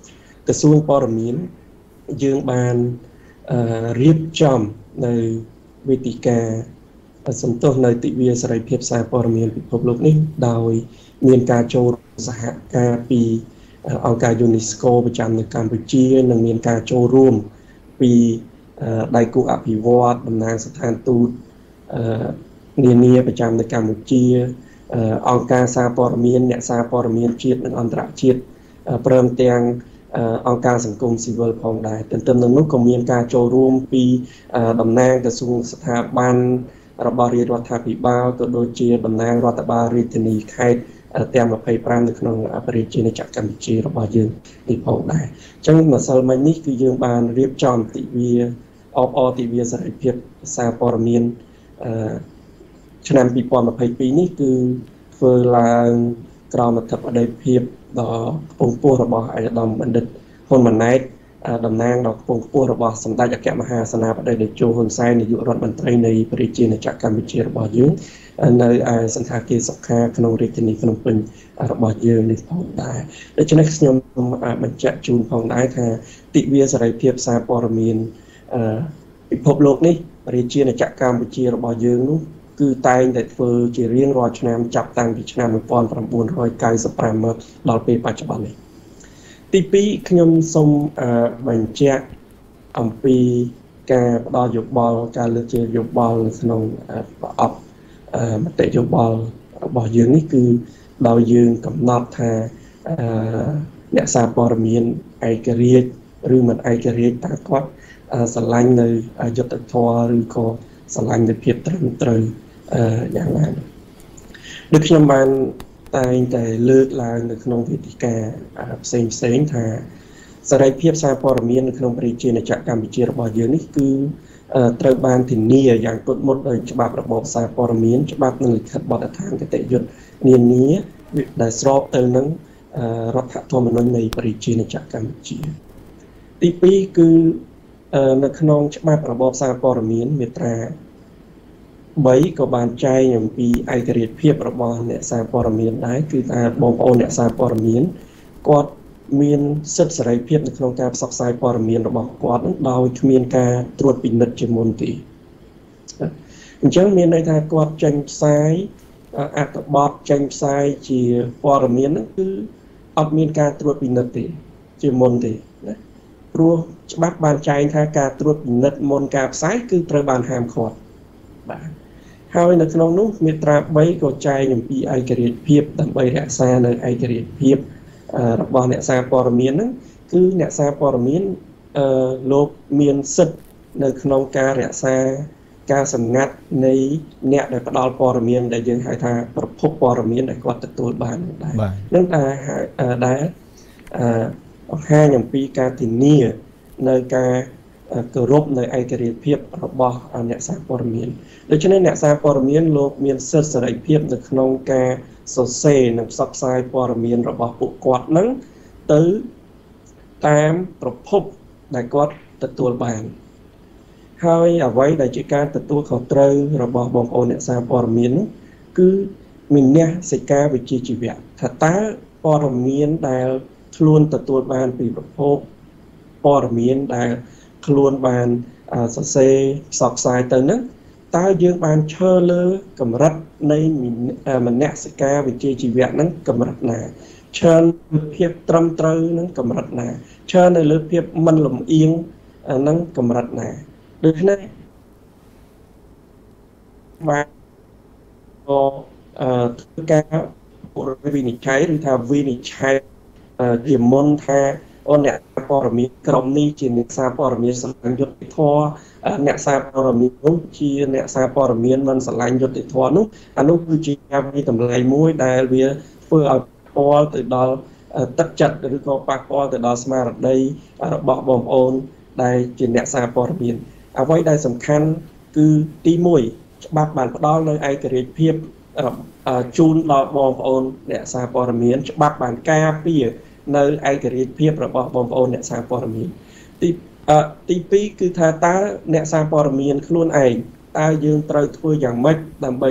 ក្រសួងព័ត៌មានយើងបានរៀបចំនៅវេទិកាសន្ទុះនៅទិវាសេរីភាពសារព័ត៌មានពិភពលោកនេះដោយមានការចូលសហការពីអង្គការ UNESCO ប្រចាំនៅកម្ពុជានិងមានការចូលរួមពីដៃគូអភិវឌ្ឍតំណាងស្ថានទូតនានាប្រចាំនៅកម្ពុជាអង្គការសារព័ត៌មានអ្នកសារព័ត៌មានជាតិនិងអន្តរជាតិព្រមទាំងអង្គការសង្គមស៊ីវិលផងដែរទន្ទឹមនឹងនោះក៏មានការចូលរួមពីតំណាងក្រសួងស្ថាប័នរបស់រាជរដ្ឋាភិបាលក៏ដូចជាតំណាងរដ្ឋបាលរាជធានីខេត្តទាំងยี่สิบห้าនៅក្នុងប្រជាជាតិកម្ពុជារបស់យើងនេះផងដែរអញ្ចឹងម្សិលមិញនេះគឺយើងបានរៀបចំទិវាអបអរទិវាសេរីភាពសារព័ត៌មានឆ្នាំยี่สิบยี่สิบสองនេះគឺធ្វើឡើងក្រោមអធិបតីភាពដ៏ខ្ពង់ខ្ពស់របស់ឯកឧត្តមបណ្ឌិតហ៊ុនម៉ាណែតតំណាងដ៏ខ្ពង់ខ្ពស់របស់សម្ដេចអគ្គមហាសេនាបតីតេជោហ៊ុនសែននាយករដ្ឋមន្ត្រីនៃប្រជាជាតិកម្ពុជារបស់យើងនៅឯសន្តាគារសុខាក្នុងរាជធានីភ្នំពេញរបស់យើងនេះផងដែរដូច្នេះខ្ញុំបញ្ជាក់ជូនផងដែរថាទិវាសេរីភាពសារព័ត៌មានពិភពលោកនេះប្រជាជាតិកម្ពុជារបស់យើងនោះគឺតែងតែធ្វើជារៀងរាល់ឆ្នាំចាប់តាំងពីឆ្នាំnineteen ninety-fiveមកដល់ពេលបច្ចុប្បន្ននេះទីពីរខ្ញុំសូមបញ្ជាក់អំពីការផ្ដល់យោបល់ការលើកជាយោបល់នៅក្នុងប្រអប់មតិយោបល់របស់យើងនេះគឺដោយយើងកំណត់ថាអ្នកសារព័ត៌មានឯករាជ្យឬមិនឯករាជ្យតើគាត់ស្រឡាញ់នៅយុត្តិធម៌ឬក៏ស្រឡាញ់នៅភាពត្រឹមត្រូវយ៉ាងណាដូចខ្ញុំបានតែងតែលើកឡើងនៅក្នុងវេទិកាផ្សេងផ្សេងថាសេរីភាពសារព័ត៌មាននៅក្នុងប្រជាជាតិកម្ពុជារបស់យើងនេះគឺត្រូវបានធានាយ៉ាងគត់មុតដោយច្បាប់របបសារព័ត៌មានច្បាប់និងលិខិតបទដ្ឋានគតិយុត្តនានាដែលស្របទៅនឹងរដ្ឋធម្មនុញ្ញនៃប្រជាជាតិកម្ពុជាទីពីរគឺនៅក្នុងច្បាប់របបសារព័ត៌មានមាត្រាបីក៏បានចែងអំពីឯករាជ្យភាពរបស់អ្នកសារព័ត៌មានដែរគឺថាបងប្អូនអ្នកសារព័ត៌មានគាត់មានសិទ្ធិសេរីភាពនៅក្នុងការផ្សព្វផ្សាយព័ត៌មានរបស់គាត់ដោយគ្មានការត្រួតពិនិត្យជាមុនទេអញ្ចឹងមានន័យថាគាត់ចេញផ្សាយអត្ថបទចេញផ្សាយជាព័ត៌មានហ្នឹងគឺអត់មានការត្រួតពិនិត្យទេជាមុនទេណាព្រោះច្បាប់បានចែងថាការត្រួតពិនិត្យមុនការផ្សាយគឺត្រូវបានហាមឃាត់បាទហើយនៅក្នុងនោះមាត្រាបីក៏ចែងអំពីឯករាជ្យភាពដើម្បីរក្សានៅឯករាជ្យភាពរបស់អ្នកសារព័ត៌មានហ្នឹងគឺអ្នកសារព័ត៌មានអឺលោកមានសិទ្ធិនៅក្នុងការរក្សាការសម្ងាត់នៃអ្នកដែលផ្ដល់ព័ត៌មានដែលយើងហៅថាប្រភពព័ត៌មានដែលគាត់ទទួលបានដែរនឹងតែដែលបង្ហាញអំពីការធានានៅការគោរពនៅឯករាជ្យភាពរបស់អ្នកសារព័ត៌មានដូច្នេះអ្នកសារព័ត៌មានលោកមានសិទ្ធិសេរីភាពនៅក្នុងការសរសេរនិងផ្សព្វផ្សាយព័ត៌មានរបស់ពួកគាត់នឹងទៅតាមប្រភពដែលគាត់ទទួលបានហើយអ្វីដែលជាការទទួលខុសត្រូវរបស់បងប្អូនអ្នកសារព័ត៌មាននោះគឺមាននសិកាវិជ្ជាជីវៈថាតើព័ត៌មានដែលខ្លួនទទួលបានពីប្រភពព័ត៌មានដែលខ្លួនបានសរសេរផ្សព្វផ្សាយទៅនឹងតើយើងបានឈើលើកម្រិតនៃមនសិការវិជ្ជាជីវៈហ្នឹងកម្រិតណាឈើលើភាពត្រឹមត្រូវហ្នឹងកម្រិតណាឈើនៅលើភាពមិនលំអៀងហ្នឹងកម្រិតណាដូច្នេះបាទក៏ធ្វើការវិនិច្ឆ័យឬថាវិនិច្ឆ័យជាមុនថាអូនអ្នកព័ត៌មានក្រុមនេះជាអ្នកសារព័ត៌មានស្រឡាញ់យុត្តិធម៌អ្នកសារព័ត៌មាននោះជាអ្នកសារព័ត៌មានមិនស្រឡាញ់យុត្តិធម៌នោះអានោះគឺជាការវិតម្លៃមួយដែលវាធ្វើឲ្យប៉ះពាល់ទៅដល់ទឹកចិត្តឬក៏ប៉ះពាល់ទៅដល់ស្មារតីរបស់បងប្អូនដែលជាអ្នកសារព័ត៌មានអ្វីដែលសំខាន់គឺទីមួយច្បាប់បានផ្ដល់នៅឯករាជ្យភាពជូនដល់បងប្អូនអ្នកសារព័ត៌មានច្បាប់បានការពារនៅឯករាជ្យភាពរបស់បងប្អូនអ្នកសារព័ត៌មានទីទីពីរគឺថាតើអ្នកសារព័ត៌មានខ្លួនឯងតើយើងត្រូវធ្វើយ៉ាងម៉េចដើម្បី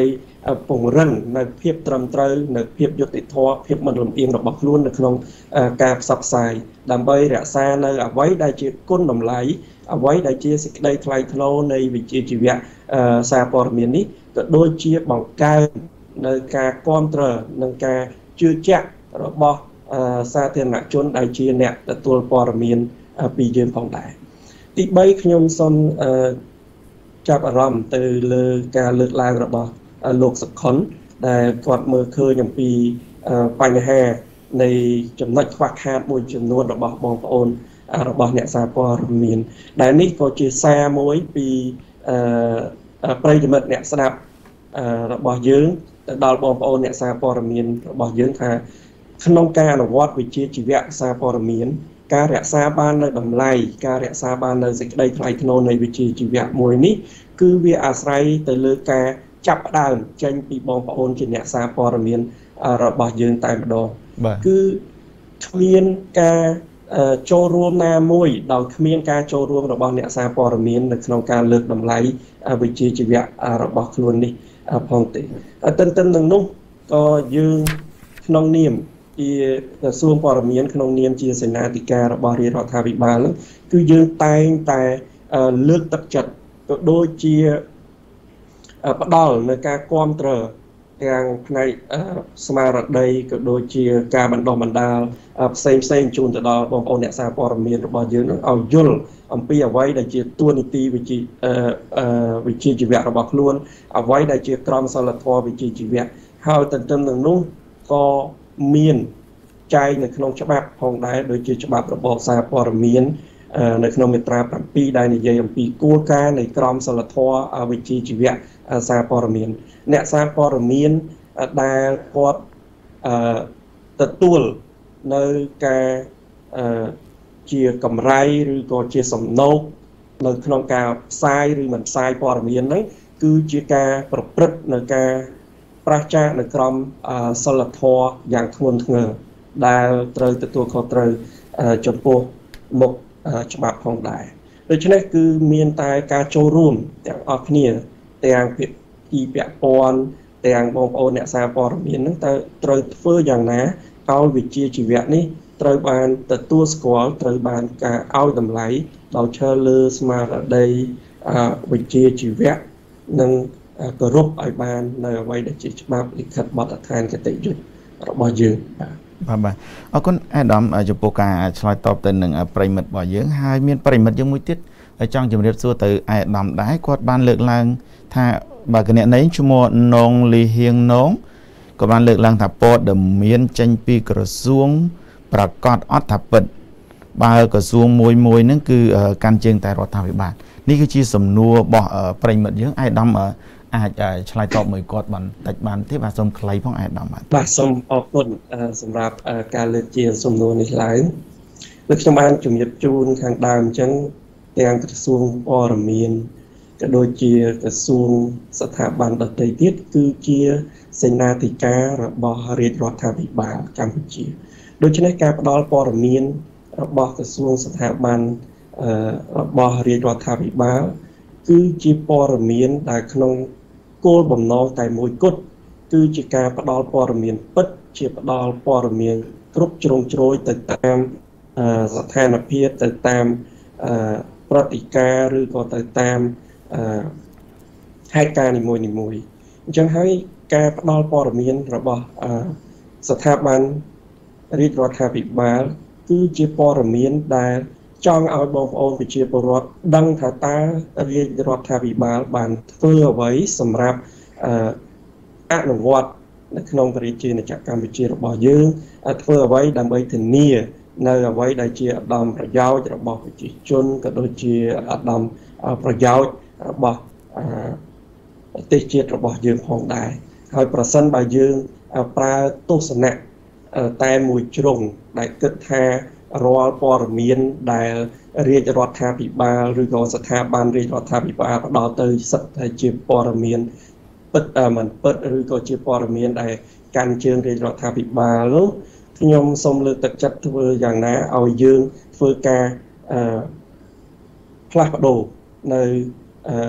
ពង្រឹងនៅភាពត្រឹមត្រូវនៅភាពយុត្តិធម៌ភាពមិនលំអៀងរបស់ខ្លួននៅក្នុងការផ្សព្វផ្សាយដើម្បីរក្សានៅអ្វីដែលជាគុណតម្លៃអ្វីដែលជាសេចក្តីថ្លៃថ្នូរនៃវិជ្ជាជីវៈសារព័ត៌មាននេះក៏ដូចជាបង្កើននៅការគ្រប់គ្រងនិងការជឿជាក់របស់សាធារណជនដែលជាអ្នកទទួលព័ត៌មានពីយើងផងដែរទីបីខ្ញុំសូមចាប់អារម្មណ៍ទៅលើការលើកឡើងរបស់លោកសុខុនដែលគាត់មើលឃើញអំពីបញ្ហានៃចំណុចខ្វះខាតមួយចំនួនរបស់បងប្អូនរបស់អ្នកសារព័ត៌មានដែលនេះក៏ជាសារមួយពីប្រិយមិត្តអ្នកស្ដាប់របស់យើងទៅដល់បងប្អូនអ្នកសារព័ត៌មានរបស់យើងថាក្នុងការអនុវត្តវិជ្ជាជីវៈសារព័ត៌មានការរក្សាបាននៅតម្លៃការរក្សាបាននៅសេចក្តីថ្លៃថ្នូរនៃវិជ្ជាជីវៈមួយនេះគឺវាអាស្រ័យទៅលើការចាប់ផ្ដើមចេញពីបងប្អូនជាអ្នកសារព័ត៌មានរបស់យើងតែម្ដងគឺគ្មានការចូលរួមណាមួយដោយគ្មានការចូលរួមរបស់អ្នកសារព័ត៌មាននៅក្នុងការលើកតម្លៃវិជ្ជាជីវៈរបស់ខ្លួននេះផងទេទន្ទឹមនឹងនោះក៏យើងក្នុងនាមជាក្រសួងព័ត៌មានក្នុងនាមជាសេនាធិការរបស់រាជរដ្ឋាភិបាលគឺយើងតែងតែលើកទឹកចិត្តក៏ដូចជាផ្ដល់នៅការគាំទ្រទាំងផ្នែកស្មារតីក៏ដូចជាការបណ្ដុះបណ្ដាលផ្សេងផ្សេងជូនទៅដល់បងប្អូនអ្នកសារព័ត៌មានរបស់យើងនឹងឲ្យយល់អំពីអ្វីដែលជាទួនាទីវិជ្ជាវិជ្ជាជីវៈរបស់ខ្លួនអ្វីដែលជាក្រមសីលធម៌វិជ្ជាជីវៈហើយទន្ទឹមនឹងនោះក៏មានចែងនៅក្នុងច្បាប់ផងដែរដូចជាច្បាប់របបសារព័ត៌មាននៅក្នុងមាត្រាប្រាំពីរដែលនិយាយអំពីគោលការណ៍នៃក្រមសីលធម៌វិជ្ជាជីវៈសារព័ត៌មានអ្នកសារព័ត៌មានដែលគាត់ទទួលនៅការជាកម្រៃឬក៏ជាសំណូកនៅក្នុងការផ្សាយឬមិនផ្សាយព័ត៌មានហ្នឹងគឺជាការប្រព្រឹត្តនៅការប្រឆាចនៅក្រមសីលធម៌យ៉ាងធ្ងន់ធ្ងរដែលត្រូវទទួលខុសត្រូវចំពោះមុខច្បាប់ផងដែរដូច្នេះគឺមានតែការចូលរួមទាំងអស់គ្នាទាំងភាគីពាក់ព័ន្ធទាំងបងប្អូនអ្នកសារព័ត៌មានហ្នឹងតើត្រូវធ្វើយ៉ាងណាឲ្យវិជ្ជាជីវៈនេះត្រូវបានទទួលស្គាល់ត្រូវបានការឲ្យតម្លៃដោយឈរលើស្មារតីវិជ្ជាជីវៈនិងគោរពឲ្យបាននៅអ្វីដែលជាច្បាប់លិខិតបទដ្ឋានគតិយុត្តរបស់យើងបាទបាទអរគុណអាដាមចំពោះការឆ្លើយតបទៅនឹងប្រិមិត្តរបស់យើងហើយមានប្រិមិត្តយើងមួយទៀតចង់ជម្រាបសួរទៅអាដាមដែរគាត់បានលើកឡើងថាបើគណនេយ្យឈ្មោះនងលីហៀងនងក៏បានលើកឡើងថាព័ត៌មានចេញពីក្រសួងប្រកាសអត់ថាពិតបើក្រសួងមួយមួយហ្នឹងគឺកាន់ជើងតែរដ្ឋាភិបាលនេះគឺជាសំណួររបស់ប្រិមិត្តយើងអាដាមអាចឆ្លើយតបមួយគាត់បន្តិចបានទេបាទសូមខ្លីផងអាដាមបាទបាទសូមអរគុណសម្រាប់ការលើកជាសំណួរនេះឡើងដូចខ្ញុំបានជំរាបជូនខាងដើមអញ្ចឹងទាំងក្រសួងព័ត៌មានក៏ដូចជាក្រសួងស្ថាប័នដទៃទៀតគឺជាសេនាធិការរបស់រាជរដ្ឋាភិបាលកម្ពុជាដូច្នេះការផ្ដល់ព័ត៌មានរបស់ក្រសួងស្ថាប័នរបស់រាជរដ្ឋាភិបាលគឺជាព័ត៌មានដែលក្នុងគោលបំណងតែមួយគត់គឺជាការផ្ដល់ព័ត៌មានពិតជាផ្ដល់ព័ត៌មានគ្រប់ជ្រុងជ្រោយទៅតាមស្ថានភាពទៅតាមប្រតិការឬក៏ទៅតាមហេតុការណ៍នីមួយនីមួយអញ្ចឹងហើយការផ្ដល់ព័ត៌មានរបស់ស្ថាប័នរាជរដ្ឋាភិបាលគឺជាព័ត៌មានដែលចង់ឲ្យបងប្អូនប្រជាពលរដ្ឋដឹងថាតើរាជរដ្ឋាភិបាលបានធ្វើអ្វីសម្រាប់អនុវត្តនៅក្នុងប្រជាណាចក្រកម្ពុជារបស់យើងធ្វើអ្វីដើម្បីធានានៅអ្វីដែលជាឧត្តមប្រយោជន៍របស់ប្រជាជនក៏ដូចជាឧត្តមប្រយោជន៍របស់ប្រទេសជាតិរបស់យើងផងដែរហើយប្រសិនបើយើងប្រើទស្សនៈតែមួយជ្រុងដែលគិតថារាល់ព័ត៌មានដែលរាជរដ្ឋាភិបាលឬក៏ស្ថាប័នរាជរដ្ឋាភិបាលផ្ដល់ទៅសិទ្ធិជាព័ត៌មានពិតមិនពិតឬក៏ជាព័ត៌មានដែលកាន់ជើងរាជរដ្ឋាភិបាលនោះខ្ញុំសូមលើកទឹកចិត្តធ្វើយ៉ាងណាឲ្យយើងធ្វើការផ្លាស់ប្ដូរនៅ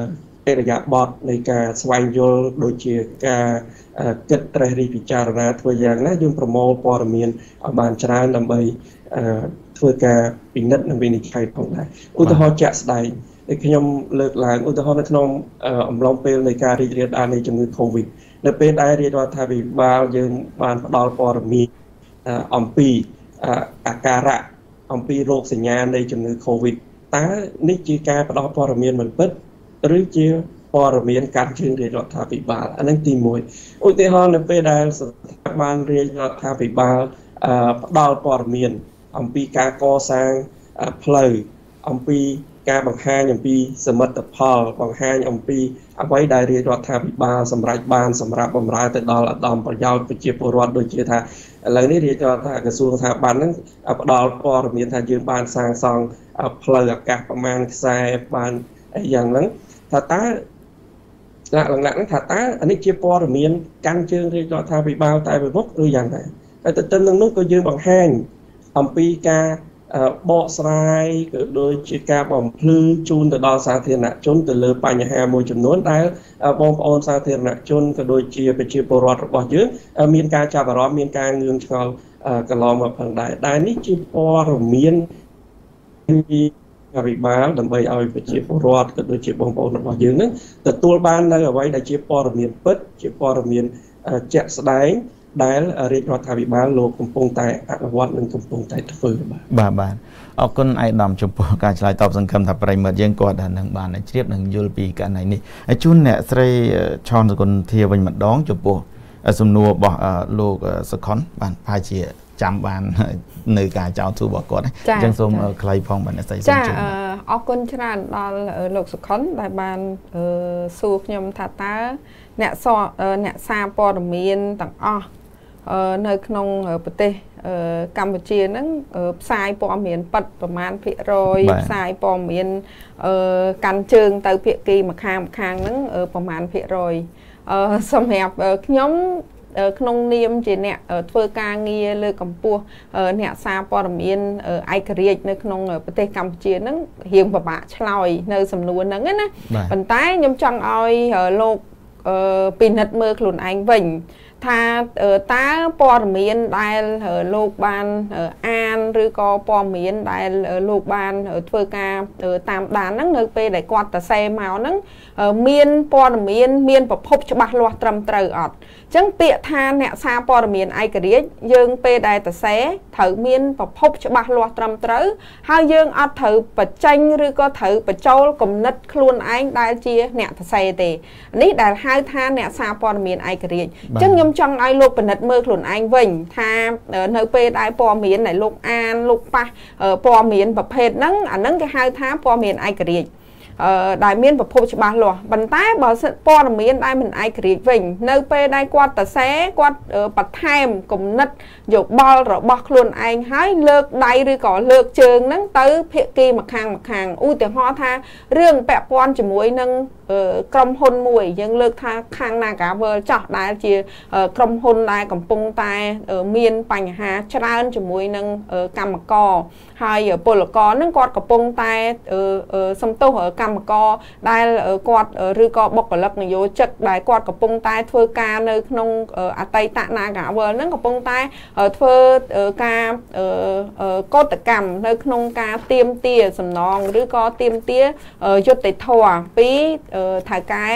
អរិយាប័ត្រនៃការស្វែងយល់ដូចជាការគិតត្រេះរិះពិចារណាធ្វើយ៉ាងណាយើងប្រមូលព័ត៌មានឲ្យបានច្រើនដើម្បីធ្វើការពិនិត្យនិងវិនិច្ឆ័យផងដែរឧទាហរណ៍ជាក់ស្ដែងដែលខ្ញុំលើកឡើងឧទាហរណ៍នៅក្នុងអំឡុងពេលនៃការរីករាលដាលនៃជំងឺ Covid នៅពេលដែលរាជរដ្ឋាភិបាលយើងបានផ្ដល់ព័ត៌មានអំពីអាការៈអំពីរោគសញ្ញានៃជំងឺ Covid តើនេះជាការផ្ដល់ព័ត៌មានមិនពិតឬជាព័ត៌មានការជឿរាជរដ្ឋាភិបាលអានឹងទីមួយឧទាហរណ៍នៅពេលដែលស្ថាប័នរាជរដ្ឋាភិបាលផ្ដល់ព័ត៌មានអំពីការកសាងផ្លូវអំពីការបង្ហាញអំពីសមិទ្ធផលបង្ហាញអំពីអ្វីដែលរាជរដ្ឋាភិបាលសម្រេចបានសម្រាប់បម្រើទៅដល់ឧត្តមប្រយោជន៍ប្រជាពលរដ្ឋដូចជាថាឥឡូវនេះរាជរដ្ឋាភិបាលក្រសួងស្ថាប័នហ្នឹងផ្ដល់ព័ត៌មានថាយើងបានសាងសង់ផ្លូវអាកាសប្រមាណខ្សែបានអីយ៉ាងហ្នឹងថាតើឡាក់ឡាក់ហ្នឹងថាតើអានេះជាព័ត៌មានកាន់ជើងរាជរដ្ឋាភិបាលតែមួយមុខឬយ៉ាងណាតែទៅទៅនឹងនោះក៏យើងបង្ហាញអំពីការបកស្រាយក៏ដូចជាការបំភ្លឺជូនទៅដល់សាធារណជនទៅលើបញ្ហាមួយចំនួនដែលបងប្អូនសាធារណជនក៏ដូចជាប្រជាពលរដ្ឋរបស់យើងមានការចាប់អារម្មណ៍មានការងឿងឆ្ងល់កន្លងមកផងដែរដែលនេះជាព័ត៌មានពីអភិបាលដើម្បីឲ្យប្រជាពលរដ្ឋក៏ដូចជាបងប្អូនរបស់យើងនឹងទទួលបាននៅអ្វីដែលជាព័ត៌មានពិតជាព័ត៌មានជាក់ស្ដែងដែលរាជរដ្ឋាភិបាលលោកកំពុងតែអនុវត្តនិងកំពុងតែធ្វើបាទបាទបាទអរគុណឯកឧត្តមចំពោះការឆ្លើយតបសង្ឃឹមថាប្រិមិត្តយើងគាត់នឹងបានជ្រាបនិងយល់ពីករណីនេះហើយជូនអ្នកស្រីឆនសកុនធាវិញម្ដងចំពោះសំណួររបស់លោកសុខុនបានប្រហែលជាចាំបាននៅការចោទសួររបស់គាត់អញ្ចឹងសូមខ្លីផងបាទអ្នកស្រីសូមជម្រាបអរគុណច្រើនដល់លោកសុខុនដែលបានសួរខ្ញុំថាតើអ្នកសអ្នកសារព័ត៌មានទាំងអស់នៅក្នុងប្រទេសកម្ពុជាហ្នឹងផ្សាយព័ត៌មានប៉ັດប្រមាណភាគរយផ្សាយព័ត៌មានកាន់ជើងទៅភាគីម្ខាងម្ខាងហ្នឹងប្រមាណភាគរយសម្រាប់ខ្ញុំក្នុងនាមជាអ្នកធ្វើការងារលើកកម្ពស់អ្នកសារព័ត៌មានឯករាជ្យនៅក្នុងប្រទេសកម្ពុជាហ្នឹងរៀងពិបាកឆ្លើយនៅសំណួរហ្នឹងណាប៉ុន្តែខ្ញុំចង់ឲ្យលោកពិនិត្យមើលខ្លួនឯងវិញថាតើព័ត៌មានដែលលោកបានអានឬក៏ព័ត៌មានដែលលោកបានធ្វើការតាមដានហ្នឹងនៅពេលដែលគាត់សរសេរមកហ្នឹងមានព័ត៌មានមានប្រភពច្បាស់លាស់ត្រឹមត្រូវអត់អញ្ចឹងពាក្យថាអ្នកសារព័ត៌មានឯករាជ្យយើងពេលដែលសរសេរត្រូវមានប្រភពច្បាស់លាស់ត្រឹមត្រូវហើយយើងអត់ត្រូវបញ្ចេញឬក៏ត្រូវបញ្ចូលគំនិតខ្លួនឯងដែលជាអ្នកសរសេរទេនេះដែលហៅថាអ្នកសារព័ត៌មានឯករាជ្យអញ្ចឹងខ្ញុំចង់ឲ្យលោកពិនិត្យមើលខ្លួនឯងវិញថានៅពេលដែលព័ត៌មានដែលលោកអានលោកប៉ះព័ត៌មានប្រភេទហ្នឹងអាហ្នឹងគេហៅថាព័ត៌មានឯករាជ្យអឺដែលមានប្រភពច្បាស់លាស់ប៉ុន្តែបើព័ត៌មានដែលមិនឯករាជ្យវិញនៅពេលដែលគាត់សរសេរគាត់បន្ថែមគំនិតយោបល់របស់ខ្លួនឯងហើយលើកដៃឬក៏លើកជើងហ្នឹងទៅភាគីម្ខាងម្ខាងឧទាហរណ៍ថារឿងពាក់ព័ន្ធជាមួយនឹងក្រុមហ៊ុនមួយយើងលើកថាខាង Nagavel ចោះដែលជាក្រុមហ៊ុនដែលកំពុងតែមានបញ្ហាច្រើនជាមួយនឹងកម្មករហើយពលករហ្នឹងគាត់កំពុងតែសំទោសកម្មករដែលគាត់ឬក៏បុគ្គលិកនយោជិកដែលគាត់កំពុងតែធ្វើការនៅក្នុងអតីត Nagavel ហ្នឹងកំពុងតែធ្វើការកោតកម្មនៅក្នុងការទាមទារសំណងឬក៏ទាមទារយុត្តិធម៌ពីថៅកែ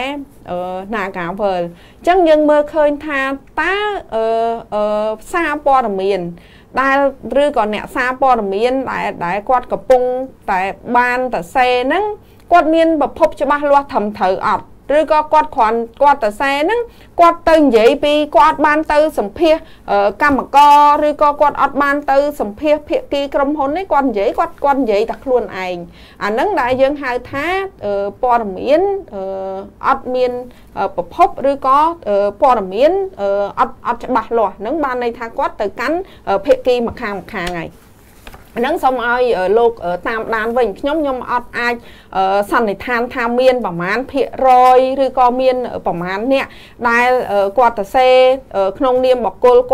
Nagavel អញ្ចឹងយើងមើលឃើញថាតើសារព័ត៌មានដែលឬក៏អ្នកសារព័ត៌មានដែលដែលគាត់កំពុងតែបានសរសេរហ្នឹងគាត់មានប្រភពច្បាស់លាស់ត្រឹមត្រូវអត់ឬក៏គាត់គ្រាន់គាត់សរសេរហ្នឹងគាត់ទៅនិយាយពីគាត់បានទៅសម្ភាសកម្មករឬក៏គាត់អត់បានទៅសម្ភាសភាគីក្រុមហ៊ុននេះគាត់និយាយគាត់គាត់និយាយតែខ្លួនឯងអាហ្នឹងដែលយើងហៅថាព័ត៌មានអត់មានប្រភពឬក៏ព័ត៌មានអត់អត់ច្បាស់លាស់ហ្នឹងបានន័យថាគាត់ទៅកាន់ភាគីម្ខាងម្ខាងហើយហ្នឹងសូមឲ្យលោកតាមដានវិញខ្ញុំខ្ញុំអត់អាចសន្និដ្ឋានថាមានប្រមាណភាគរយឬក៏មានប្រមាណអ្នកដែលគាត់សរសេរក្នុងនាមបុគ្គលគាត់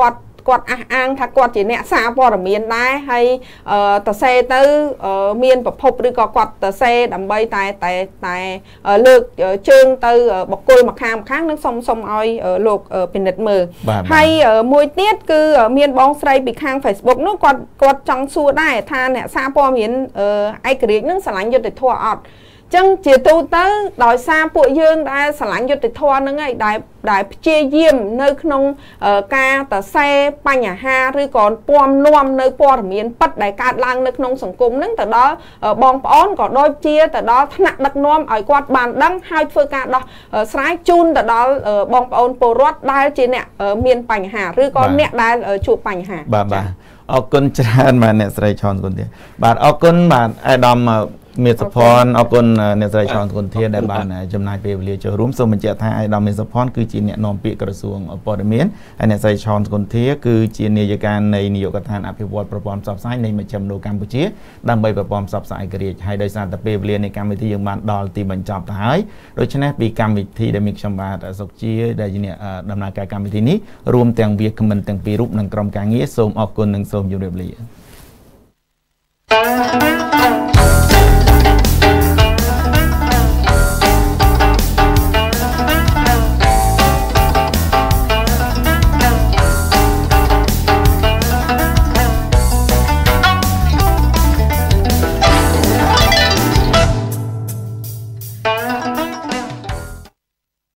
គាត់អះអាងថាគាត់ជាអ្នកសារព័ត៌មានដែរហើយតសេទៅមានប្រភពឬក៏គាត់តសេដើម្បីតែតែតែលើកជើងទៅបកគលមកខាងខាងនឹងសុំសុំឲ្យលោកពិនិត្យមើលហើយមួយទៀតគឺមានបងស្រីពីខាង Facebook នោះគាត់គាត់ចង់សួរដែរថាអ្នកសារព័ត៌មានឯករាជ្យនឹងស្រឡាញ់យុត្តិធម៌អត់ចឹងជាទូទៅដោយសារពួកយើងដែលស្រឡាញ់យុត្តិធម៌ហ្នឹងឯងដែលដែលព្យាយាមនៅក្នុងការតសេបញ្ហាឬក៏ពំនាំនៅព័ត៌មានពិតដែលកើតឡើងនៅក្នុងសង្គមហ្នឹងទៅដល់បងប្អូនក៏ដូចជាទៅដល់ថ្នាក់ដឹកនាំឲ្យគាត់បានដឹងហើយធ្វើការដោះស្រាយជូនទៅដល់បងប្អូនពលរដ្ឋដែលជាអ្នកមានបញ្ហាឬក៏អ្នកដែលជួបបញ្ហាបាទបាទអរគុណច្រើនបាទអ្នកស្រីឆនគុណធាបាទអរគុណបាទអាដាមមេសុផនអរគុណអ្នកស្រីឆនគុណធាដែលបានចំណាយពេលវេលាចូលរួមសូមបញ្ជាក់ថាអាដាមមេសុផនគឺជាអ្នកនាំពាក្យក្រសួងព័ត៌មានហើយអ្នកស្រីឆនគុណធាគឺជានាយិកានៃនាយកដ្ឋានអភិវឌ្ឍប្រព័ន្ធផ្សព្វផ្សាយនៃមជ្ឈមណ្ឌលកម្ពុជាដើម្បីប្រព័ន្ធផ្សព្វផ្សាយឯករាជ្យហើយដោយសារតែពេលវេលានៃកម្មវិធីយើងបានដល់ទីបញ្ចប់ទៅហើយដូច្នេះពីកម្មវិធីដែលមានខ្ញុំបាទសុកជាដែលជាអ្នកដំណើរការកម្មវិធីនេះរួមទាំងវាគ្មិនទាំងពីររូបនិងក្រុមការងារសូមអរគុណនិងសូមជម្រាបលា